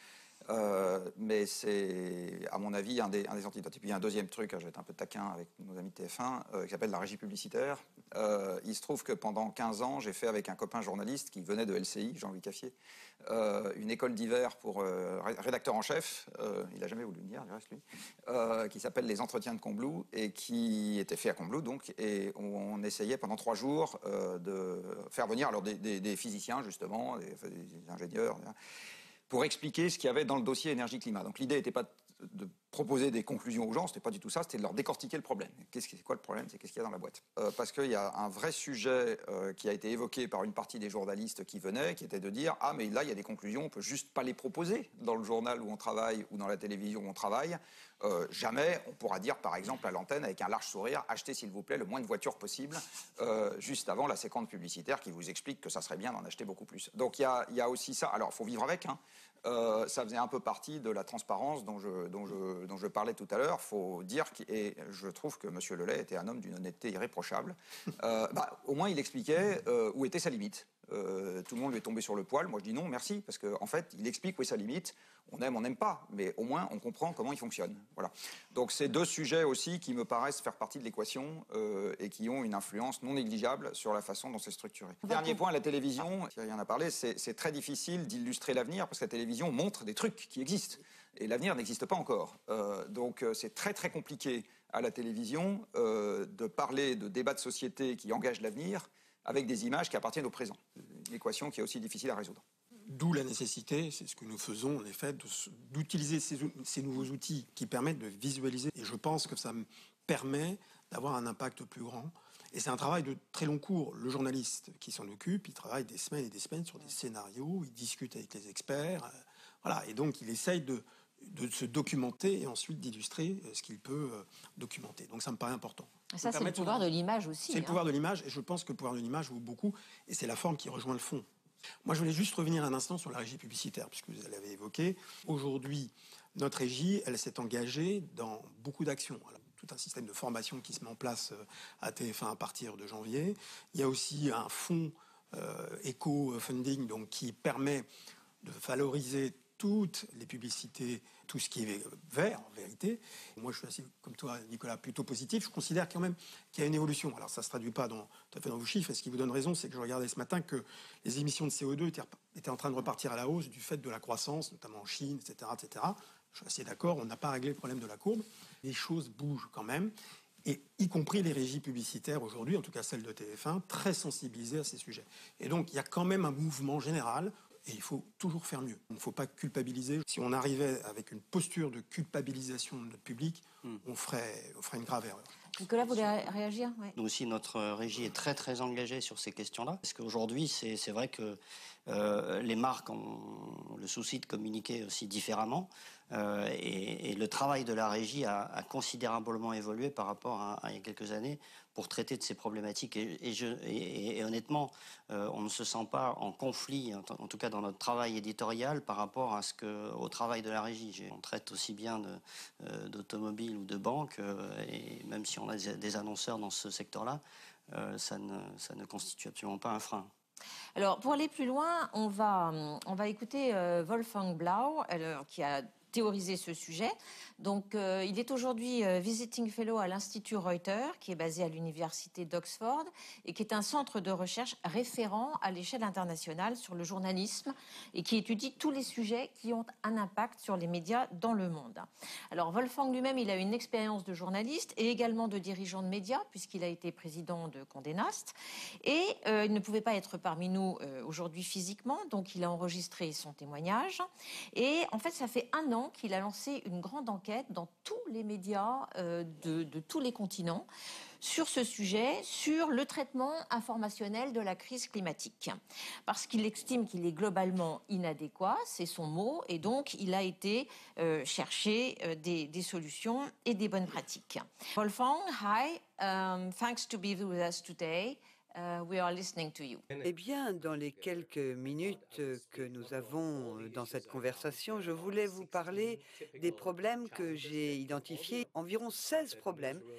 Euh, mais c'est, à mon avis, un des, un des antidotes. Et puis il y a un deuxième truc, je vais être un peu taquin avec nos amis de T F un, euh, qui s'appelle la régie publicitaire. Euh, il se trouve que pendant quinze ans, j'ai fait avec un copain journaliste qui venait de L C I, Jean-Louis Caffier, euh, une école d'hiver pour euh, rédacteur en chef, euh, il n'a jamais voulu le dire, du reste, lui, euh, qui s'appelle Les Entretiens de Combloux, et qui était fait à Combloux, donc, et on, on essayait pendant trois jours euh, de faire venir alors, des, des, des physiciens, justement, des, des ingénieurs, pour expliquer ce qu'il y avait dans le dossier énergie-climat. Donc l'idée n'était pas de proposer des conclusions aux gens, c'était pas du tout ça, c'était de leur décortiquer le problème. Qu'est-ce, c'est quoi le problème? C'est qu'est-ce qu'il y a dans la boîte euh, Parce qu'il y a un vrai sujet euh, qui a été évoqué par une partie des journalistes qui venaient, qui était de dire « Ah, mais là, il y a des conclusions, on peut juste pas les proposer dans le journal où on travaille ou dans la télévision où on travaille. Euh, jamais on pourra dire, par exemple, à l'antenne, avec un large sourire, achetez, s'il vous plaît, le moins de voitures possible, euh, juste avant la séquence publicitaire qui vous explique que ça serait bien d'en acheter beaucoup plus. » Donc il y a, y a aussi ça. Alors, il faut vivre avec, hein. Euh, ça faisait un peu partie de la transparence dont je, dont je, dont je parlais tout à l'heure. Il faut dire, et je trouve que M. Lelay était un homme d'une honnêteté irréprochable. Euh, bah, au moins, il expliquait euh, où était sa limite. Euh, tout le monde lui est tombé sur le poil. Moi, je dis non, merci, parce qu'en en fait, il explique où est sa limite. On aime, on n'aime pas, mais au moins, on comprend comment il fonctionne. Voilà. Donc, c'est deux sujets aussi qui me paraissent faire partie de l'équation euh, et qui ont une influence non négligeable sur la façon dont c'est structuré. Dernier point, la télévision, Thierry en a parlé, c'est, c'est très difficile d'illustrer l'avenir, parce que la télévision montre des trucs qui existent. Et l'avenir n'existe pas encore. Euh, donc, euh, c'est très, très compliqué à la télévision euh, de parler de débats de société qui engagent l'avenir avec des images qui appartiennent au présent. Une équation qui est aussi difficile à résoudre. D'où la nécessité, c'est ce que nous faisons en effet, de, d'utiliser ces, ces nouveaux outils qui permettent de visualiser. Et je pense que ça me permet d'avoir un impact plus grand. Et c'est un travail de très long cours. Le journaliste qui s'en occupe, il travaille des semaines et des semaines sur des scénarios, il discute avec les experts. Euh, voilà. Et donc il essaye de, de se documenter et ensuite d'illustrer ce qu'il peut euh, documenter. Donc ça me paraît important. Ça, c'est le pouvoir de l'image aussi. C'est hein. le pouvoir de l'image, et je pense que le pouvoir de l'image vaut beaucoup, et c'est la forme qui rejoint le fond. Moi, je voulais juste revenir un instant sur la régie publicitaire, puisque vous l'avez évoqué. Aujourd'hui, notre régie, elle s'est engagée dans beaucoup d'actions. Alors, tout un système de formation qui se met en place à T F un à partir de janvier. Il y a aussi un fonds euh, éco-funding donc, qui permet de valoriser toutes les publicités, tout ce qui est vert, en vérité. Moi, je suis assez, comme toi, Nicolas, plutôt positif. Je considère quand même qu'il y a une évolution. Alors, ça ne se traduit pas dans, tout à fait dans vos chiffres. Et ce qui vous donne raison, c'est que je regardais ce matin que les émissions de C O deux étaient, étaient en train de repartir à la hausse du fait de la croissance, notamment en Chine, et cetera, et cetera. Je suis assez d'accord, on n'a pas réglé le problème de la courbe. Les choses bougent quand même. Et y compris les régies publicitaires aujourd'hui, en tout cas celle de T F un, très sensibilisées à ces sujets. Et donc, il y a quand même un mouvement général. Et il faut toujours faire mieux. Il ne faut pas culpabiliser. Si on arrivait avec une posture de culpabilisation de notre public, mm. on, ferait, on ferait une grave erreur. Nicolas voulait réagir oui. Nous aussi, notre régie est très très engagée sur ces questions-là. Parce qu'aujourd'hui, c'est, c'est vrai que euh, les marques ont le souci de communiquer aussi différemment. Euh, et, et le travail de la régie a, a considérablement évolué par rapport à, à il y a quelques années pour traiter de ces problématiques. Et, et, je, et, et honnêtement, euh, on ne se sent pas en conflit, en, en tout cas dans notre travail éditorial, par rapport à ce que, au travail de la régie. On traite aussi bien de, euh, d'automobile ou de banque, euh, et même si on a des, des annonceurs dans ce secteur-là, euh, ça, ne, ça ne constitue absolument pas un frein. Alors, pour aller plus loin, on va, on va écouter euh, Wolfgang Blau, alors, qui a théoriser ce sujet. Donc, euh, il est aujourd'hui euh, visiting fellow à l'Institut Reuters, qui est basé à l'université d'Oxford et qui est un centre de recherche référent à l'échelle internationale sur le journalisme et qui étudie tous les sujets qui ont un impact sur les médias dans le monde. Alors, Wolfgang lui-même, il a une expérience de journaliste et également de dirigeant de médias, puisqu'il a été président de Condé Nast. Et euh, il ne pouvait pas être parmi nous euh, aujourd'hui physiquement, donc il a enregistré son témoignage. Et en fait, ça fait un an qu'il a lancé une grande enquête dans tous les médias euh, de, de tous les continents sur ce sujet, sur le traitement informationnel de la crise climatique. Parce qu'il estime qu'il est globalement inadéquat, c'est son mot, et donc il a été euh, chercher euh, des, des solutions et des bonnes pratiques. Wolfgang, hi, um, thanks to be with us today. Uh, we are listening to you. Eh bien, dans les quelques minutes que nous avons dans cette conversation, je voulais vous parler des problèmes que j'ai identifiés, environ seize problèmes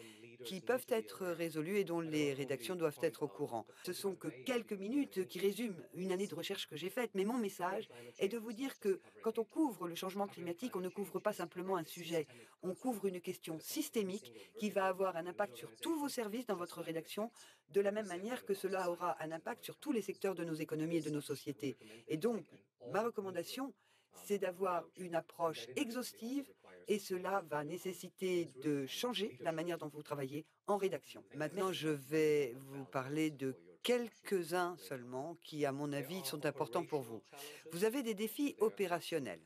qui peuvent être résolus et dont les rédactions doivent être au courant. Ce sont que quelques minutes qui résument une année de recherche que j'ai faite, mais mon message est de vous dire que quand on couvre le changement climatique, on ne couvre pas simplement un sujet, on couvre une question systémique qui va avoir un impact sur tous vos services dans votre rédaction, de la même manière que cela aura un impact sur tous les secteurs de nos économies et de nos sociétés. Et donc, ma recommandation, c'est d'avoir une approche exhaustive et cela va nécessiter de changer la manière dont vous travaillez en rédaction. Maintenant, je vais vous parler de quelques-uns seulement qui, à mon avis, sont importants pour vous. Vous avez des défis opérationnels,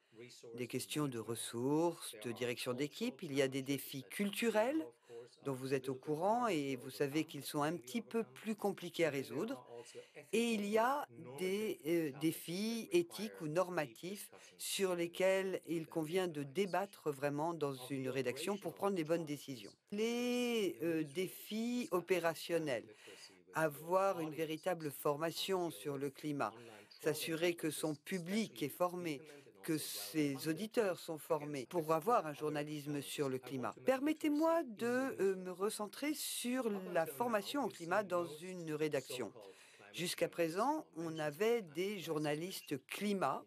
des questions de ressources, de direction d'équipe. Il y a des défis culturels dont vous êtes au courant et vous savez qu'ils sont un petit peu plus compliqués à résoudre. Et il y a des euh, défis éthiques ou normatifs sur lesquels il convient de débattre vraiment dans une rédaction pour prendre les bonnes décisions. Les euh, défis opérationnels, avoir une véritable formation sur le climat, s'assurer que son public est formé, que ses auditeurs sont formés pour avoir un journalisme sur le climat. Permettez-moi de euh, me recentrer sur la formation au climat dans une rédaction. Jusqu'à présent, on avait des journalistes climat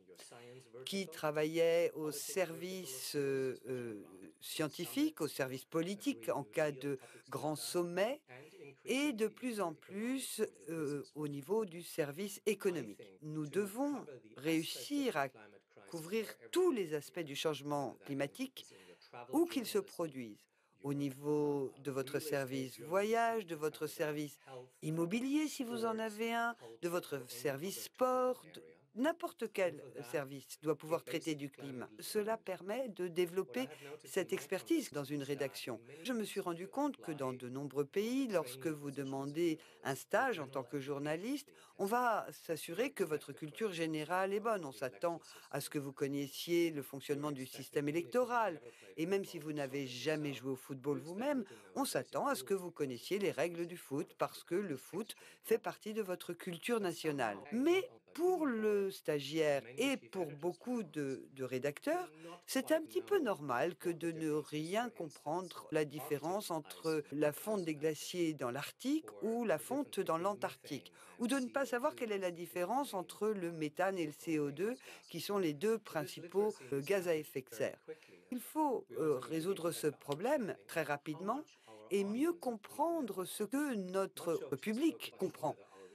qui travaillaient au service euh, euh, scientifique, au service politique en cas de grands sommets et de plus en plus euh, au niveau du service économique. Nous devons réussir à couvrir tous les aspects du changement climatique où qu'ils se produisent, au niveau de votre service voyage, de votre service immobilier si vous en avez un, de votre service sport, de- n'importe quel service doit pouvoir traiter du climat. Cela permet de développer cette expertise dans une rédaction. Je me suis rendu compte que dans de nombreux pays, lorsque vous demandez un stage en tant que journaliste, on va s'assurer que votre culture générale est bonne. On s'attend à ce que vous connaissiez le fonctionnement du système électoral. Et même si vous n'avez jamais joué au football vous-même, on s'attend à ce que vous connaissiez les règles du foot parce que le foot fait partie de votre culture nationale. Mais pour le stagiaire et pour beaucoup de, de rédacteurs, c'est un petit peu normal que de ne rien comprendre la différence entre la fonte des glaciers dans l'Arctique ou la fonte dans l'Antarctique, ou de ne pas savoir quelle est la différence entre le méthane et le C O deux, qui sont les deux principaux euh, gaz à effet de serre. Il faut euh, résoudre ce problème très rapidement et mieux comprendre ce que notre public comprend.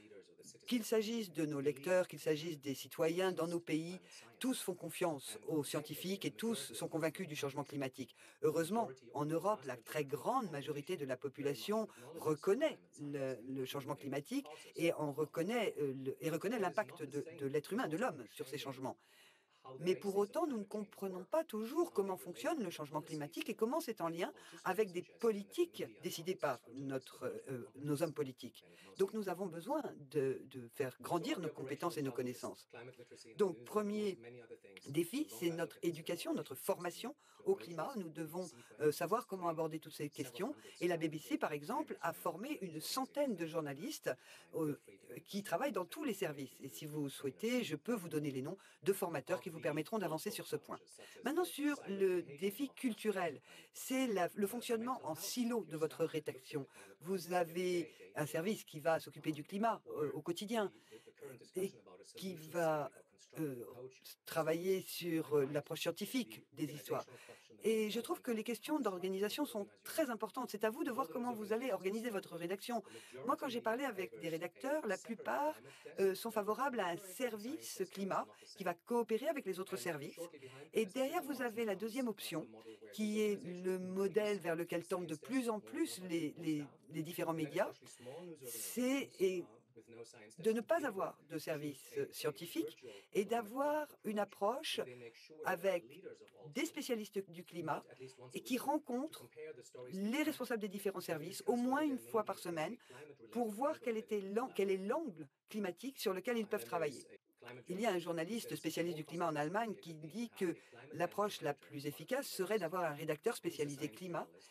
Qu'il s'agisse de nos lecteurs, qu'il s'agisse des citoyens dans nos pays, tous font confiance aux scientifiques et tous sont convaincus du changement climatique. Heureusement, en Europe, la très grande majorité de la population reconnaît le, le changement climatique et, en reconnaît, euh, le- et reconnaît l'impact de, de l'être humain, de l'homme, sur ces changements. Mais pour autant, nous ne comprenons pas toujours comment fonctionne le changement climatique et comment c'est en lien avec des politiques décidées par notre, euh, nos hommes politiques. Donc nous avons besoin de, de faire grandir nos compétences et nos connaissances. Donc, premier défi, c'est notre éducation, notre formation au climat. Nous devons euh, savoir comment aborder toutes ces questions. Et la B B C, par exemple, a formé une centaine de journalistes euh, qui travaillent dans tous les services. Et si vous souhaitez, je peux vous donner les noms de formateurs qui vous permettront d'avancer sur ce point. Maintenant, sur le défi culturel, c'est la- le fonctionnement en silo de votre rédaction. Vous avez un service qui va s'occuper du climat euh, au quotidien euh, et qui va euh, travailler sur euh, l'approche scientifique des histoires. Et je trouve que les questions d'organisation sont très importantes. C'est à vous de voir comment vous allez organiser votre rédaction. Moi, quand j'ai parlé avec des rédacteurs, la plupart euh, sont favorables à un service climat qui va coopérer avec les autres services. Et derrière, vous avez la deuxième option, qui est le modèle vers lequel tendent de plus en plus les, les- les différents médias. C'est et de ne pas avoir de service euh, scientifique et d'avoir une approche avec des spécialistes du climat et qui rencontrent les responsables des différents services au moins une fois par semaine pour voir quel, était l'an- quel est l'angle climatique sur lequel ils peuvent travailler. Il y a un journaliste spécialiste du climat en Allemagne qui dit que l'approche la plus efficace serait d'avoir un rédacteur spécialisé climat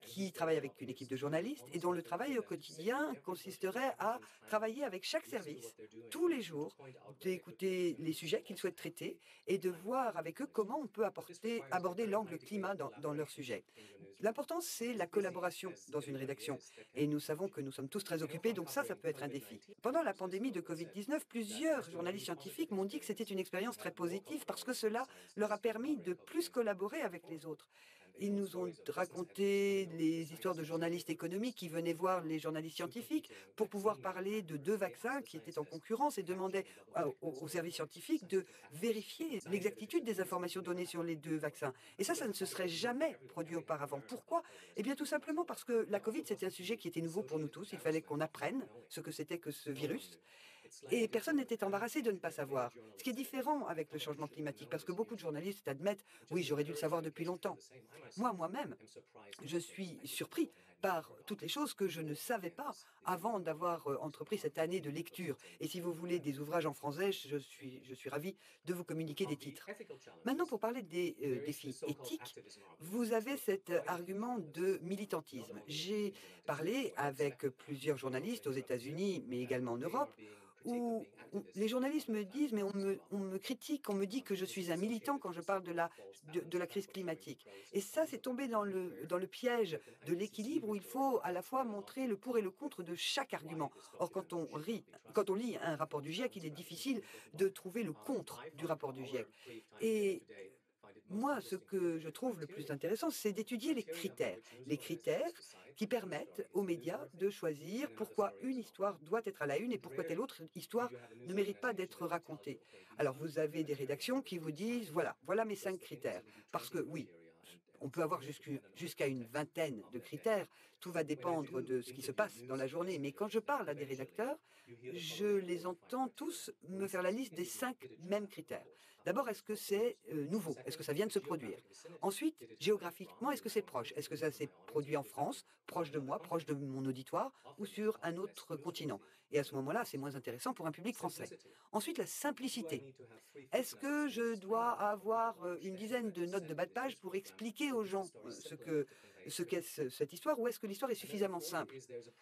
qui travaille avec une équipe de journalistes et dont le travail au quotidien consisterait à travailler avec chaque service tous les jours, d'écouter les sujets qu'ils souhaitent traiter et de voir avec eux comment on peut apporter, aborder l'angle climat dans, dans leur sujet. L'important, c'est la collaboration dans une rédaction. Et nous savons que nous sommes tous très occupés, donc ça, ça peut être un défi. Pendant la pandémie de Covid dix-neuf, plusieurs journalistes scientifiques m'ont dit que c'était une expérience très positive parce que cela leur a permis de plus collaborer avec les autres. Ils nous ont raconté les histoires de journalistes économiques qui venaient voir les journalistes scientifiques pour pouvoir parler de deux vaccins qui étaient en concurrence et demandaient aux services scientifiques de vérifier l'exactitude des informations données sur les deux vaccins. Et ça, ça ne se serait jamais produit auparavant. Pourquoi? Eh bien, tout simplement parce que la Covid, c'était un sujet qui était nouveau pour nous tous. Il fallait qu'on apprenne ce que c'était que ce virus. Et personne n'était embarrassé de ne pas savoir. Ce qui est différent avec le changement climatique, parce que beaucoup de journalistes admettent « oui, j'aurais dû le savoir depuis longtemps ». Moi, moi-même, je suis surpris par toutes les choses que je ne savais pas avant d'avoir entrepris cette année de lecture. Et si vous voulez des ouvrages en français, je suis, je suis ravi de vous communiquer des titres. Maintenant, pour parler des euh, défis éthiques, vous avez cet argument de militantisme. J'ai parlé avec plusieurs journalistes aux États-Unis, mais également en Europe, où les journalistes me disent, mais on me, on me critique, on me dit que je suis un militant quand je parle de la, de, de la crise climatique. Et ça, c'est tombé dans le, dans le piège de l'équilibre où il faut à la fois montrer le pour et le contre de chaque argument. Or, quand on, rit, quand on lit un rapport du GIEC, il est difficile de trouver le contre du rapport du GIEC. Et moi, ce que je trouve le plus intéressant, c'est d'étudier les critères. Les critères qui permettent aux médias de choisir pourquoi une histoire doit être à la une et pourquoi telle autre histoire ne mérite pas d'être racontée. Alors, vous avez des rédactions qui vous disent, voilà, voilà mes cinq critères. Parce que, oui, on peut avoir jusqu'à une vingtaine de critères. Tout va dépendre de ce qui se passe dans la journée. Mais quand je parle à des rédacteurs, je les entends tous me faire la liste des cinq mêmes critères. D'abord, est-ce que c'est euh, nouveau? Est-ce que ça vient de se produire? Ensuite, géographiquement, est-ce que c'est proche? Est-ce que ça s'est produit en France, proche de moi, proche de mon auditoire, ou sur un autre continent? Et à ce moment-là, c'est moins intéressant pour un public français. Ensuite, la simplicité. Est-ce que je dois avoir une dizaine de notes de bas de page pour expliquer aux gens ce que ce qu'est cette histoire, ou est-ce que l'histoire est suffisamment simple?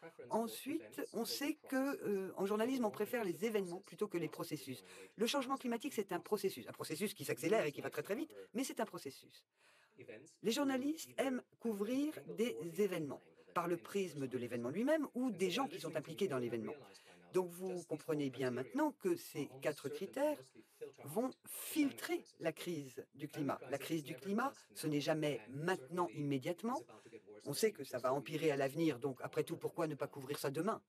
Ensuite, on sait que euh, en journalisme, on préfère les événements plutôt que les processus. Le changement climatique, c'est un processus, un processus qui s'accélère et qui va très très vite, mais c'est un processus. Les journalistes aiment couvrir des événements par le prisme de l'événement lui-même ou des gens qui sont impliqués dans l'événement. Donc vous comprenez bien maintenant que ces quatre critères vont filtrer la crise du climat. La crise du climat, ce n'est jamais maintenant immédiatement. On sait que ça va empirer à l'avenir, donc après tout, pourquoi ne pas couvrir ça demain?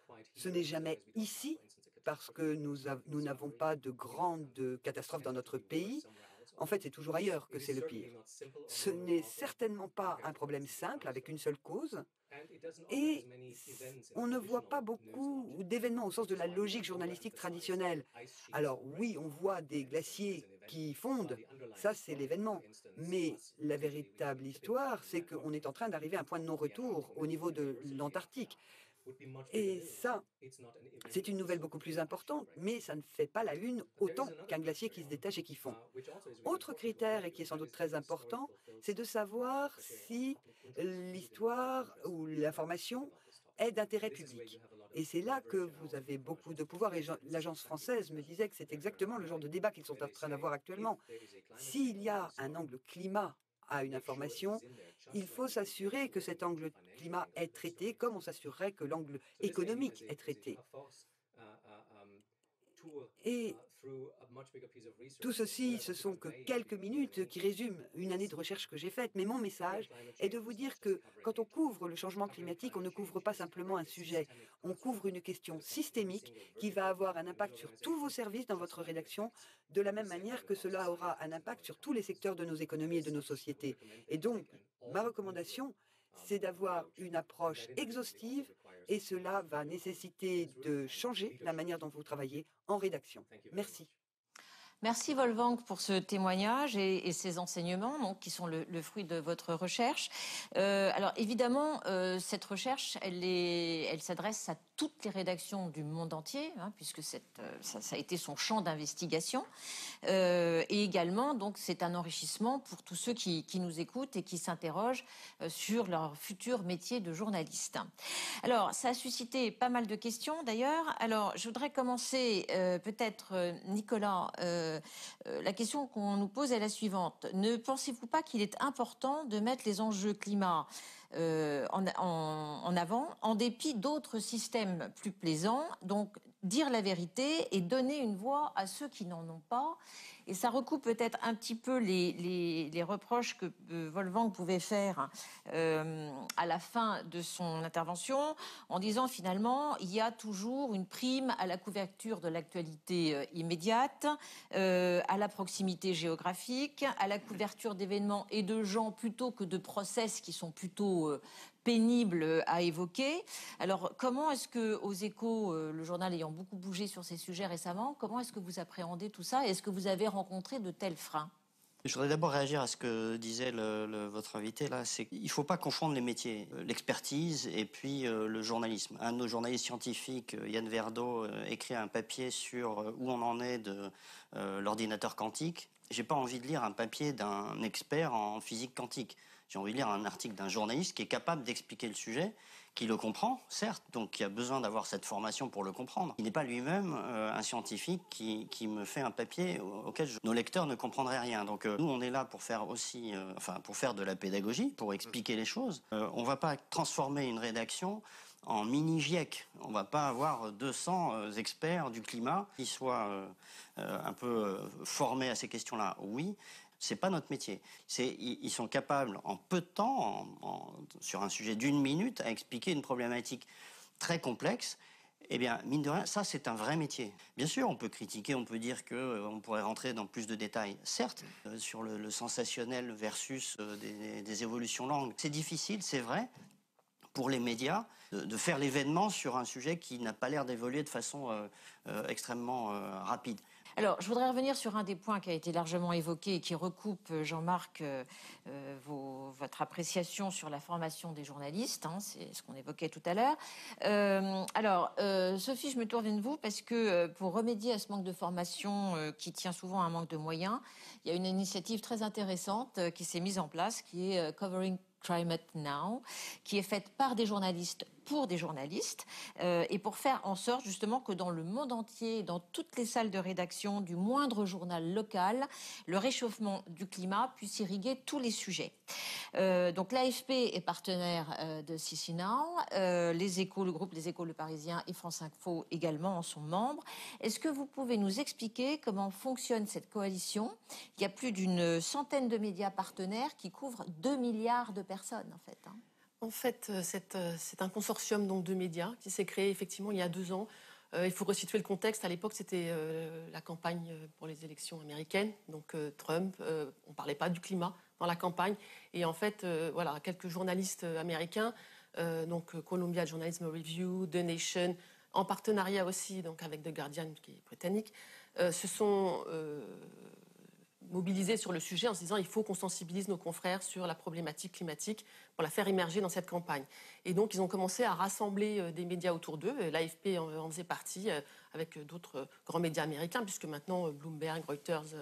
Ce n'est jamais ici, parce que nous n'avons pas de grandes catastrophes dans notre pays. En fait, c'est toujours ailleurs que c'est le pire. Ce n'est certainement pas un problème simple avec une seule cause. Et on ne voit pas beaucoup d'événements au sens de la logique journalistique traditionnelle. Alors oui, on voit des glaciers qui fondent, ça c'est l'événement. Mais la véritable histoire, c'est qu'on est en train d'arriver à un point de non-retour au niveau de l'Antarctique. Et ça, c'est une nouvelle beaucoup plus importante, mais ça ne fait pas la une autant qu'un glacier qui se détache et qui fond. Autre critère, et qui est sans doute très important, c'est de savoir si l'histoire ou l'information est d'intérêt public. Et c'est là que vous avez beaucoup de pouvoir. Et l'agence française me disait que c'est exactement le genre de débat qu'ils sont en train d'avoir actuellement. S'il y a un angle climat à une information, il faut s'assurer que cet angle climat est traité comme on s'assurerait que l'angle économique est traité. Et tout ceci, ce sont que quelques minutes qui résument une année de recherche que j'ai faite. Mais mon message est de vous dire que quand on couvre le changement climatique, on ne couvre pas simplement un sujet. On couvre une question systémique qui va avoir un impact sur tous vos services dans votre rédaction, de la même manière que cela aura un impact sur tous les secteurs de nos économies et de nos sociétés. Et donc, ma recommandation, c'est d'avoir une approche exhaustive et cela va nécessiter de changer la manière dont vous travaillez en rédaction. Merci. Merci Wolfgang pour ce témoignage et, et ces enseignements donc, qui sont le, le fruit de votre recherche. Euh, alors évidemment, euh, cette recherche, elle, est, elle s'adresse à toutes les rédactions du monde entier, hein, puisque cette, ça, ça a été son champ d'investigation. Euh, et également, donc, c'est un enrichissement pour tous ceux qui, qui nous écoutent et qui s'interrogent euh, sur leur futur métier de journaliste. Alors, ça a suscité pas mal de questions d'ailleurs. Alors, je voudrais commencer euh, peut-être, euh, Nicolas, euh, euh, la question qu'on nous pose est la suivante. Ne pensez-vous pas qu'il est important de mettre les enjeux climat euh, en, en, en avant, en dépit d'autres systèmes plus plaisants, donc dire la vérité et donner une voix à ceux qui n'en ont pas? Et ça recoupe peut-être un petit peu les, les, les reproches que euh, Wolfgang pouvait faire euh, à la fin de son intervention, en disant finalement il y a toujours une prime à la couverture de l'actualité euh, immédiate, euh, à la proximité géographique, à la couverture d'événements et de gens plutôt que de process qui sont plutôt euh, pénibles à évoquer. Alors, comment est-ce que, aux Échos, euh, le journal ayant beaucoup bougé sur ces sujets récemment, comment est-ce que vous appréhendez tout ça? Est-ce que vous avez rencontré de tels freins? Je voudrais d'abord réagir à ce que disait le, le, votre invité là. C'est qu'il ne faut pas confondre les métiers, l'expertise et puis euh, le journalisme. Un de nos journalistes scientifiques, Yann Verdeau, euh, écrit un papier sur euh, où on en est de euh, l'ordinateur quantique. J'ai pas envie de lire un papier d'un expert en physique quantique. J'ai envie de lire un article d'un journaliste qui est capable d'expliquer le sujet, qui le comprend, certes, donc qui a besoin d'avoir cette formation pour le comprendre. Il n'est pas lui-même euh, un scientifique qui, qui me fait un papier auquel je, nos lecteurs ne comprendraient rien. Donc euh, nous, on est là pour faire aussi, euh, enfin pour faire de la pédagogie, pour expliquer les choses. Euh, on ne va pas transformer une rédaction en mini-GIEC. On ne va pas avoir deux cents euh, experts du climat qui soient euh, euh, un peu euh, formés à ces questions-là. Oui. C'est pas notre métier. C'est, ils sont capables, en peu de temps, en, en, sur un sujet d'une minute, à expliquer une problématique très complexe. Eh bien, mine de rien, ça, c'est un vrai métier. Bien sûr, on peut critiquer, on peut dire qu'on euh, pourrait rentrer dans plus de détails. Certes, euh, sur le, le sensationnel versus euh, des, des évolutions longues. C'est difficile, c'est vrai, pour les médias, de, de faire l'événement sur un sujet qui n'a pas l'air d'évoluer de façon euh, euh, extrêmement euh, rapide. Alors, je voudrais revenir sur un des points qui a été largement évoqué et qui recoupe, Jean-Marc, euh, vos, votre appréciation sur la formation des journalistes. Hein, c'est ce qu'on évoquait tout à l'heure. Euh, alors, euh, Sophie, je me tourne vers vous parce que euh, pour remédier à ce manque de formation euh, qui tient souvent à un manque de moyens, il y a une initiative très intéressante euh, qui s'est mise en place, qui est euh, Covering Climate Now, qui est faite par des journalistes pour des journalistes euh, et pour faire en sorte justement que dans le monde entier, dans toutes les salles de rédaction du moindre journal local, le réchauffement du climat puisse irriguer tous les sujets. Euh, donc l'A F P est partenaire euh, de C C Now, euh, les Échos, le groupe Les Échos, Le Parisien et France Info également en sont membres. Est-ce que vous pouvez nous expliquer comment fonctionne cette coalition? Il y a plus d'une centaine de médias partenaires qui couvrent deux milliards de personnes en fait. Hein. En fait, c'est, c'est un consortium donc, de médias qui s'est créé effectivement il y a deux ans. Euh, il faut resituer le contexte. À l'époque, c'était euh, la campagne pour les élections américaines. Donc euh, Trump, euh, on ne parlait pas du climat dans la campagne. Et en fait, euh, voilà, quelques journalistes américains, euh, donc Columbia Journalism Review, The Nation, en partenariat aussi donc, avec The Guardian, qui est britannique, euh, se sont... Euh, mobilisés sur le sujet en se disant il faut qu'on sensibilise nos confrères sur la problématique climatique pour la faire émerger dans cette campagne. Et donc ils ont commencé à rassembler euh, des médias autour d'eux. L'A F P en, en faisait partie euh, avec d'autres euh, grands médias américains puisque maintenant euh, Bloomberg, Reuters, euh,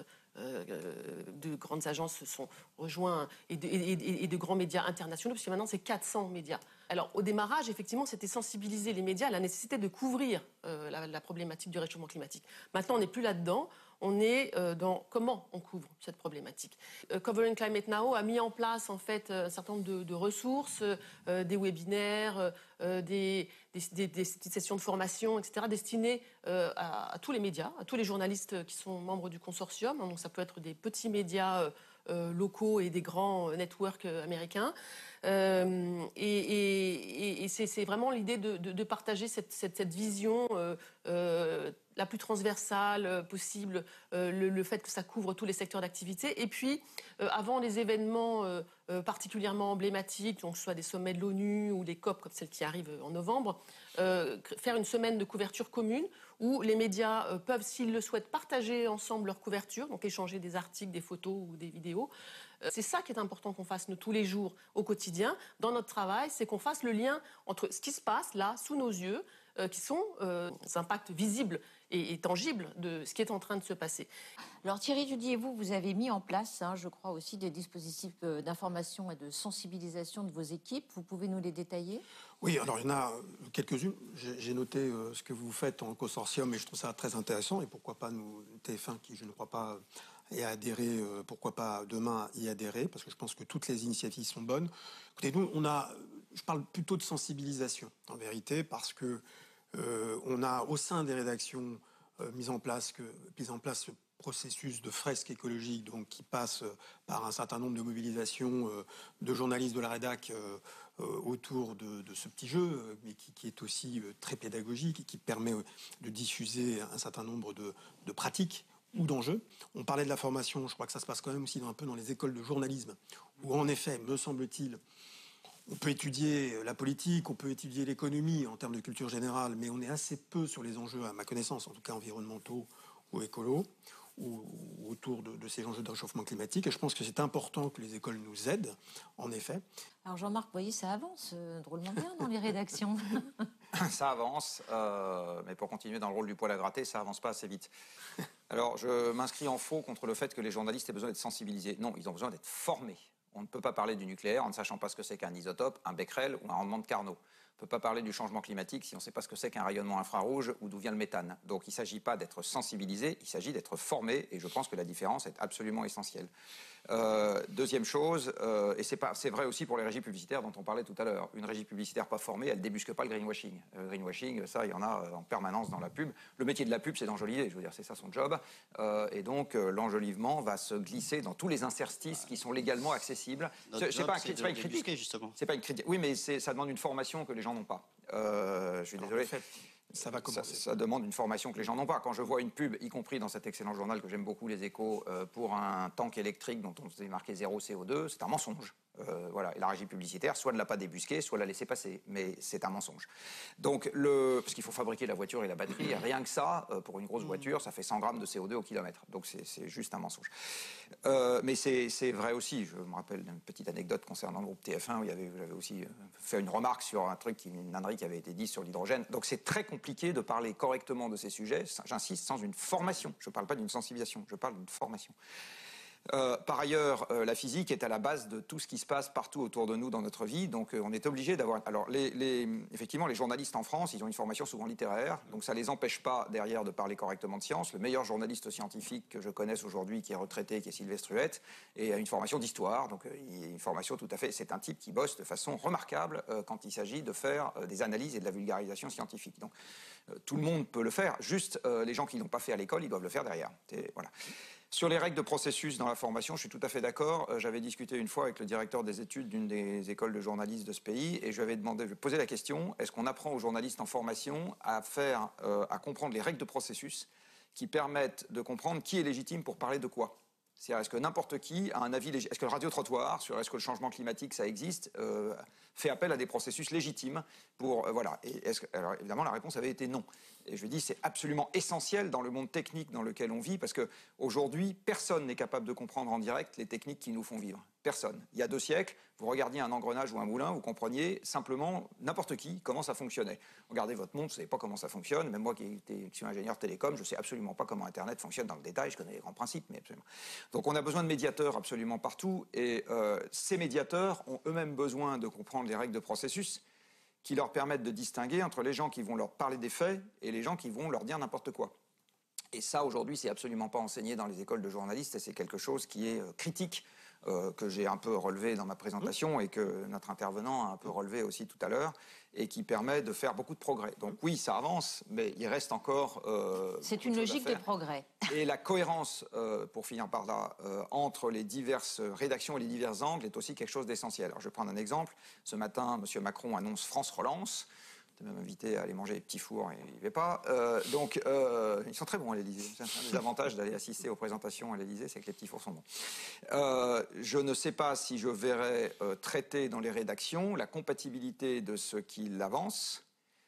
euh, de grandes agences se sont rejoints et de, et, et, et de grands médias internationaux puisque maintenant c'est quatre cents médias. Alors au démarrage effectivement c'était sensibiliser les médias à la nécessité de couvrir euh, la, la problématique du réchauffement climatique. Maintenant on n'est plus là-dedans. On est euh, dans comment on couvre cette problématique. Euh, Covering Climate Now a mis en place en fait un certain nombre de, de ressources, euh, des webinaires, euh, des, des, des, des petites sessions de formation, et cetera destinées euh, à, à tous les médias, à tous les journalistes qui sont membres du consortium. Donc ça peut être des petits médias euh, euh, locaux et des grands networks euh, américains. Euh, et et, et c'est, c'est vraiment l'idée de, de, de partager cette, cette, cette vision euh, euh, la plus transversale possible, euh, le, le fait que ça couvre tous les secteurs d'activité. Et puis, euh, avant les événements euh, euh, particulièrement emblématiques, donc soit des sommets de l'ONU ou des C O P comme celle qui arrive en novembre, euh, faire une semaine de couverture commune où les médias euh, peuvent, s'ils le souhaitent, partager ensemble leur couverture, donc échanger des articles, des photos ou des vidéos. Euh, c'est ça qui est important qu'on fasse nous tous les jours au quotidien dans notre travail, c'est qu'on fasse le lien entre ce qui se passe là, sous nos yeux, euh, qui sont euh, des impacts visibles et, et tangibles de ce qui est en train de se passer. Alors Thierry Tudy, vous, vous avez mis en place, hein, je crois aussi, des dispositifs d'information et de sensibilisation de vos équipes. Vous pouvez nous les détailler ? Oui, alors il y en a quelques-unes. J'ai, j'ai noté euh, ce que vous faites en consortium et je trouve ça très intéressant. Et pourquoi pas nous, T F un, qui je ne crois pas y a adhéré, euh, pourquoi pas demain y adhérer, parce que je pense que toutes les initiatives sont bonnes. Écoutez, nous, on a, je parle plutôt de sensibilisation, en vérité, parce que euh, on a au sein des rédactions euh, mis en place que, mis en place ce processus de fresque écologique, donc qui passe par un certain nombre de mobilisations euh, de journalistes de la rédac euh, euh, autour de, de ce petit jeu, mais qui, qui est aussi euh, très pédagogique et qui permet euh, de diffuser un certain nombre de, de pratiques ou d'enjeux. On parlait de la formation, je crois que ça se passe quand même aussi un peu dans les écoles de journalisme, où en effet, me semble-t-il, on peut étudier la politique, on peut étudier l'économie en termes de culture générale, mais on est assez peu sur les enjeux, à ma connaissance, en tout cas environnementaux ou écolos, ou, ou autour de, de ces enjeux de réchauffement climatique. Et je pense que c'est important que les écoles nous aident, en effet. Alors Jean-Marc, vous voyez, ça avance euh, drôlement bien dans les rédactions. Ça avance, euh, mais pour continuer dans le rôle du poil à gratter, ça avance pas assez vite. Alors, je m'inscris en faux contre le fait que les journalistes aient besoin d'être sensibilisés. Non, ils ont besoin d'être formés. On ne peut pas parler du nucléaire en ne sachant pas ce que c'est qu'un isotope, un becquerel ou un rendement de Carnot. On ne peut pas parler du changement climatique si on ne sait pas ce que c'est qu'un rayonnement infrarouge ou d'où vient le méthane. Donc il ne s'agit pas d'être sensibilisé, il s'agit d'être formé, et je pense que la différence est absolument essentielle. Euh, deuxième chose, euh, et c'est, pas, c'est vrai aussi pour les régies publicitaires dont on parlait tout à l'heure, une régie publicitaire pas formée, elle débusque pas le greenwashing. Le euh, greenwashing, ça, il y en a en permanence dans la pub. Le métier de la pub, c'est d'enjoliver, je veux dire, c'est ça son job. Euh, et donc euh, l'enjolivement va se glisser dans tous les interstices qui sont légalement accessibles. Notre c'est, job, c'est pas, un, c'est c'est de pas une critique, débusquer, justement. C'est pas une critique. Oui, mais c'est, ça demande une formation que les gens n'ont pas. Euh, je suis désolé. En fait, ça va commencer. Ça, ça demande une formation que les gens n'ont pas. Quand je vois une pub, y compris dans cet excellent journal que j'aime beaucoup, Les Échos, euh, pour un tank électrique dont on s'est marqué zéro C O deux, c'est un mensonge. Euh, voilà. Et la régie publicitaire, soit ne l'a pas débusqué, soit l'a laissé passer. Mais c'est un mensonge. Donc, le... parce qu'il faut fabriquer la voiture et la batterie, rien que ça, euh, pour une grosse voiture, ça fait cent grammes de C O deux au kilomètre. Donc, c'est, c'est juste un mensonge. Euh, mais c'est, c'est vrai aussi. Je me rappelle d'une petite anecdote concernant le groupe T F un où il y avait, j'avais aussi fait une remarque sur un truc, une ânerie qui avait été dit sur l'hydrogène. Donc, c'est très compliqué de parler correctement de ces sujets, j'insiste, sans une formation. Je ne parle pas d'une sensibilisation, je parle d'une formation. Euh, par ailleurs, euh, la physique est à la base de tout ce qui se passe partout autour de nous dans notre vie, donc euh, on est obligé d'avoir... Alors, les, les, effectivement, les journalistes en France, ils ont une formation souvent littéraire, donc ça ne les empêche pas, derrière, de parler correctement de science. Le meilleur journaliste scientifique que je connaisse aujourd'hui, qui est retraité, qui est Sylvestre Huette, et a une formation d'histoire, donc euh, il a une formation tout à fait... C'est un type qui bosse de façon remarquable euh, quand il s'agit de faire euh, des analyses et de la vulgarisation scientifique. Donc, euh, tout le monde peut le faire, juste euh, les gens qui ne l'ont pas fait à l'école, ils doivent le faire derrière. C'est, voilà. Sur les règles de processus dans la formation, je suis tout à fait d'accord. Euh, j'avais discuté une fois avec le directeur des études d'une des écoles de journalistes de ce pays et je lui avais demandé, je lui ai posé la question, est-ce qu'on apprend aux journalistes en formation à faire, euh, à comprendre les règles de processus qui permettent de comprendre qui est légitime pour parler de quoi ? C'est-à-dire, est-ce que n'importe qui a un avis légitime ? Est-ce que le radiotrottoir, sur est-ce que le changement climatique, ça existe, euh, fait appel à des processus légitimes pour... Euh, voilà. Et est-ce que, alors, évidemment, la réponse avait été non. Et je lui dis, c'est absolument essentiel dans le monde technique dans lequel on vit, parce qu'aujourd'hui, personne n'est capable de comprendre en direct les techniques qui nous font vivre. Personne. Il y a deux siècles, vous regardiez un engrenage ou un moulin, vous compreniez simplement, n'importe qui, comment ça fonctionnait. Regardez votre montre, vous ne savez pas comment ça fonctionne. Même moi qui, était, qui suis ingénieur télécom, je ne sais absolument pas comment Internet fonctionne dans le détail. Je connais les grands principes, mais absolument. Donc on a besoin de médiateurs absolument partout. Et euh, ces médiateurs ont eux-mêmes besoin de comprendre les règles de processus qui leur permettent de distinguer entre les gens qui vont leur parler des faits et les gens qui vont leur dire n'importe quoi. Et ça, aujourd'hui, c'est absolument pas enseigné dans les écoles de journalistes et c'est quelque chose qui est euh, critique euh, que j'ai un peu relevé dans ma présentation et que notre intervenant a un peu relevé aussi tout à l'heure, et qui permet de faire beaucoup de progrès. Donc oui, ça avance, mais il reste encore... Euh, C'est une logique de progrès. Et la cohérence, euh, pour finir par là, euh, entre les diverses rédactions et les divers angles est aussi quelque chose d'essentiel. Alors je vais prendre un exemple. Ce matin, M. Macron annonce France Relance. J'étais même invité à aller manger les petits fours et il n'y va pas. Euh, donc, euh, ils sont très bons à l'Élysée. C'est un des avantages d'aller assister aux présentations à l'Élysée, c'est que les petits fours sont bons. Euh, je ne sais pas si je verrai euh, traiter dans les rédactions la compatibilité de ce qu'il avance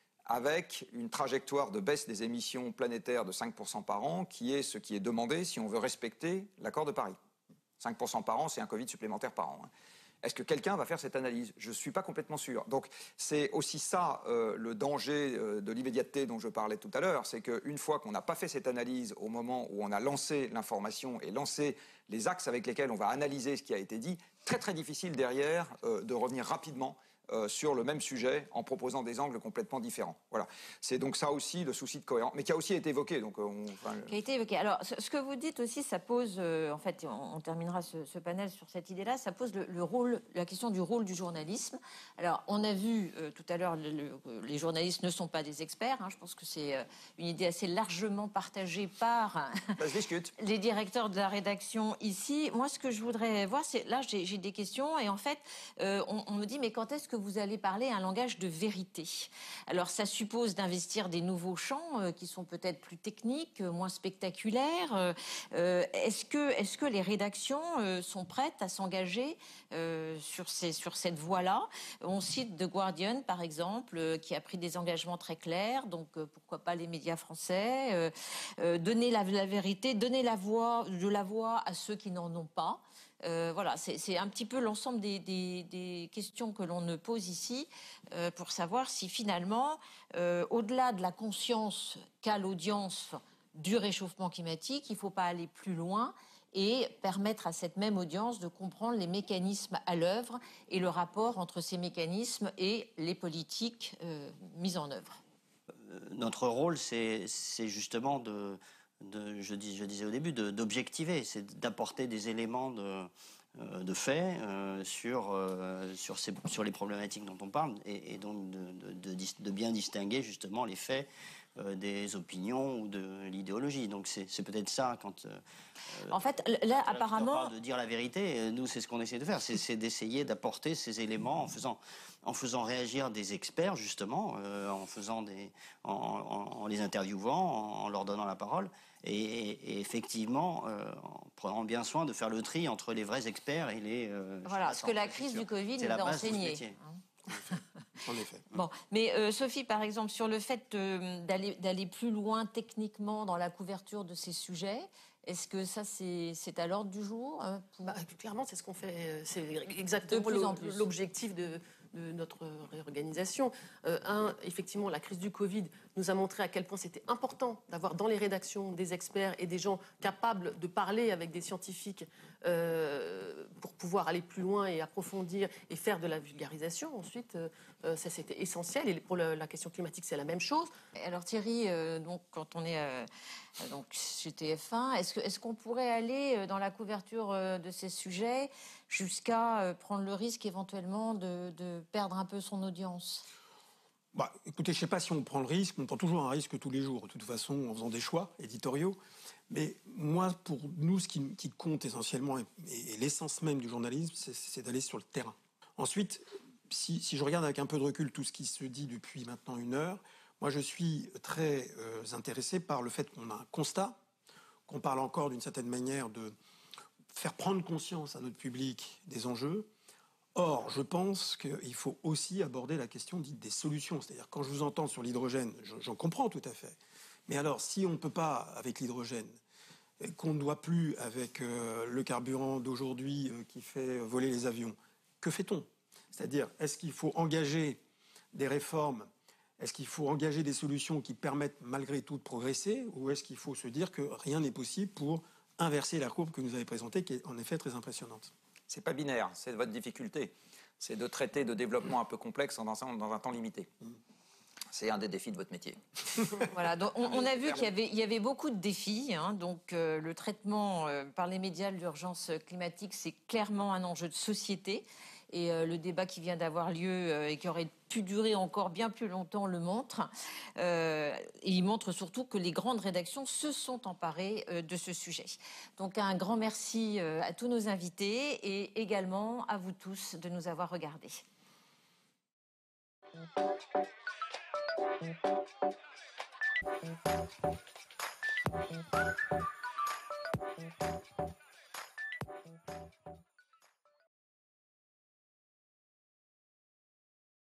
avec une trajectoire de baisse des émissions planétaires de cinq pour cent par an, qui est ce qui est demandé si on veut respecter l'accord de Paris. cinq pour cent par an, c'est un Covid supplémentaire par an. Hein. Est-ce que quelqu'un va faire cette analyse? Je ne suis pas complètement sûr. Donc c'est aussi ça euh, le danger euh, de l'immédiateté dont je parlais tout à l'heure, c'est qu'une fois qu'on n'a pas fait cette analyse au moment où on a lancé l'information et lancé les axes avec lesquels on va analyser ce qui a été dit, très très difficile derrière euh, de revenir rapidement Euh, sur le même sujet en proposant des angles complètement différents. Voilà. C'est donc ça aussi le souci de cohérence, mais qui a aussi été évoqué. Donc, on, enfin, qui a été évoqué. Alors, ce, ce que vous dites aussi, ça pose, euh, en fait, on, on terminera ce, ce panel sur cette idée-là, ça pose le, le rôle, la question du rôle du journalisme. Alors, on a vu euh, tout à l'heure, le, le, les journalistes ne sont pas des experts. Hein, je pense que c'est euh, une idée assez largement partagée par ça se discute. les directeurs de la rédaction ici. Moi, ce que je voudrais voir, c'est là, j'ai, j'ai des questions et en fait, euh, on, on me dit, mais quand est-ce que vous allez parler un langage de vérité? Alors, ça suppose d'investir des nouveaux champs euh, qui sont peut-être plus techniques, euh, moins spectaculaires. Euh, euh, est-ce que, est-ce que les rédactions euh, sont prêtes à s'engager euh, sur, ces, sur cette voie-là? On cite The Guardian, par exemple, euh, qui a pris des engagements très clairs. Donc, euh, pourquoi pas les médias français? euh, euh, Donner la, la vérité, donner la voix, de la voix à ceux qui n'en ont pas. Euh, voilà, c'est, c'est un petit peu l'ensemble des, des, des questions que l'on ne pose ici euh, pour savoir si finalement, euh, au-delà de la conscience qu'a l'audience du réchauffement climatique, il ne faut pas aller plus loin et permettre à cette même audience de comprendre les mécanismes à l'œuvre et le rapport entre ces mécanismes et les politiques euh, mises en œuvre. Notre rôle, c'est, c'est justement de... De, je, dis, je disais au début, de, d'objectiver, c'est d'apporter des éléments de, euh, de fait euh, sur, euh, sur, ces, sur les problématiques dont on parle et, et donc de, de, de, de bien distinguer justement les faits euh, des opinions ou de l'idéologie. Donc c'est, c'est peut-être ça quand... Euh, en fait, là, apparemment... On parle de dire la vérité, nous, c'est ce qu'on essaie de faire, c'est, c'est d'essayer d'apporter ces éléments en faisant... en faisant réagir des experts, justement, euh, en, faisant des, en, en, en les interviewant, en, en leur donnant la parole, et, et effectivement, euh, en prenant bien soin de faire le tri entre les vrais experts et les... Euh, voilà, ce que la crise du Covid nous a enseigné. En effet. Bon, mais euh, Sophie, par exemple, sur le fait euh, d'aller, d'aller plus loin techniquement dans la couverture de ces sujets, est-ce que ça, c'est, c'est à l'ordre du jour euh, pour... bah, clairement, c'est ce qu'on fait. C'est exactement de plus en plus. L'objectif de, de notre réorganisation. Euh, un, effectivement, la crise du Covid nous a montré à quel point c'était important d'avoir dans les rédactions des experts et des gens capables de parler avec des scientifiques euh, pour pouvoir aller plus loin et approfondir et faire de la vulgarisation. Ensuite, euh, ça c'était essentiel. Et pour le, la question climatique, c'est la même chose. Alors Thierry, euh, donc, quand on est euh, donc, chez T F un, est-ce, que, est-ce qu'on pourrait aller dans la couverture euh, de ces sujets jusqu'à euh, prendre le risque éventuellement de, de perdre un peu son audience ? Bah, écoutez, je ne sais pas si on prend le risque, on prend toujours un risque tous les jours, de toute façon, en faisant des choix éditoriaux. Mais moi, pour nous, ce qui, qui compte essentiellement, et, et l'essence même du journalisme, c'est, c'est d'aller sur le terrain. Ensuite, si, si je regarde avec un peu de recul tout ce qui se dit depuis maintenant une heure, moi, je suis très euh, intéressé par le fait qu'on a un constat, qu'on parle encore d'une certaine manière de faire prendre conscience à notre public des enjeux. Or, je pense qu'il faut aussi aborder la question dite des solutions. C'est-à-dire, quand je vous entends sur l'hydrogène, j'en comprends tout à fait. Mais alors, si on ne peut pas avec l'hydrogène, qu'on ne doit plus avec euh, le carburant d'aujourd'hui euh, qui fait voler les avions, que fait-on? C'est-à-dire, est-ce qu'il faut engager des réformes? Est-ce qu'il faut engager des solutions qui permettent malgré tout de progresser? Ou est-ce qu'il faut se dire que rien n'est possible pour inverser la courbe que vous avez présentée, qui est en effet très impressionnante? C'est pas binaire, c'est votre difficulté. C'est de traiter de développement un peu complexe dans un, dans un temps limité. C'est un des défis de votre métier. Voilà, donc on, on a vu qu'il y avait, il y avait beaucoup de défis. Hein, donc euh, le traitement euh, par les médias de l'urgence climatique, c'est clairement un enjeu de société. Et euh, le débat qui vient d'avoir lieu euh, et qui aurait pu durer encore bien plus longtemps le montre. Euh, et il montre surtout que les grandes rédactions se sont emparées euh, de ce sujet. Donc un grand merci euh, à tous nos invités et également à vous tous de nous avoir regardés. Thank you.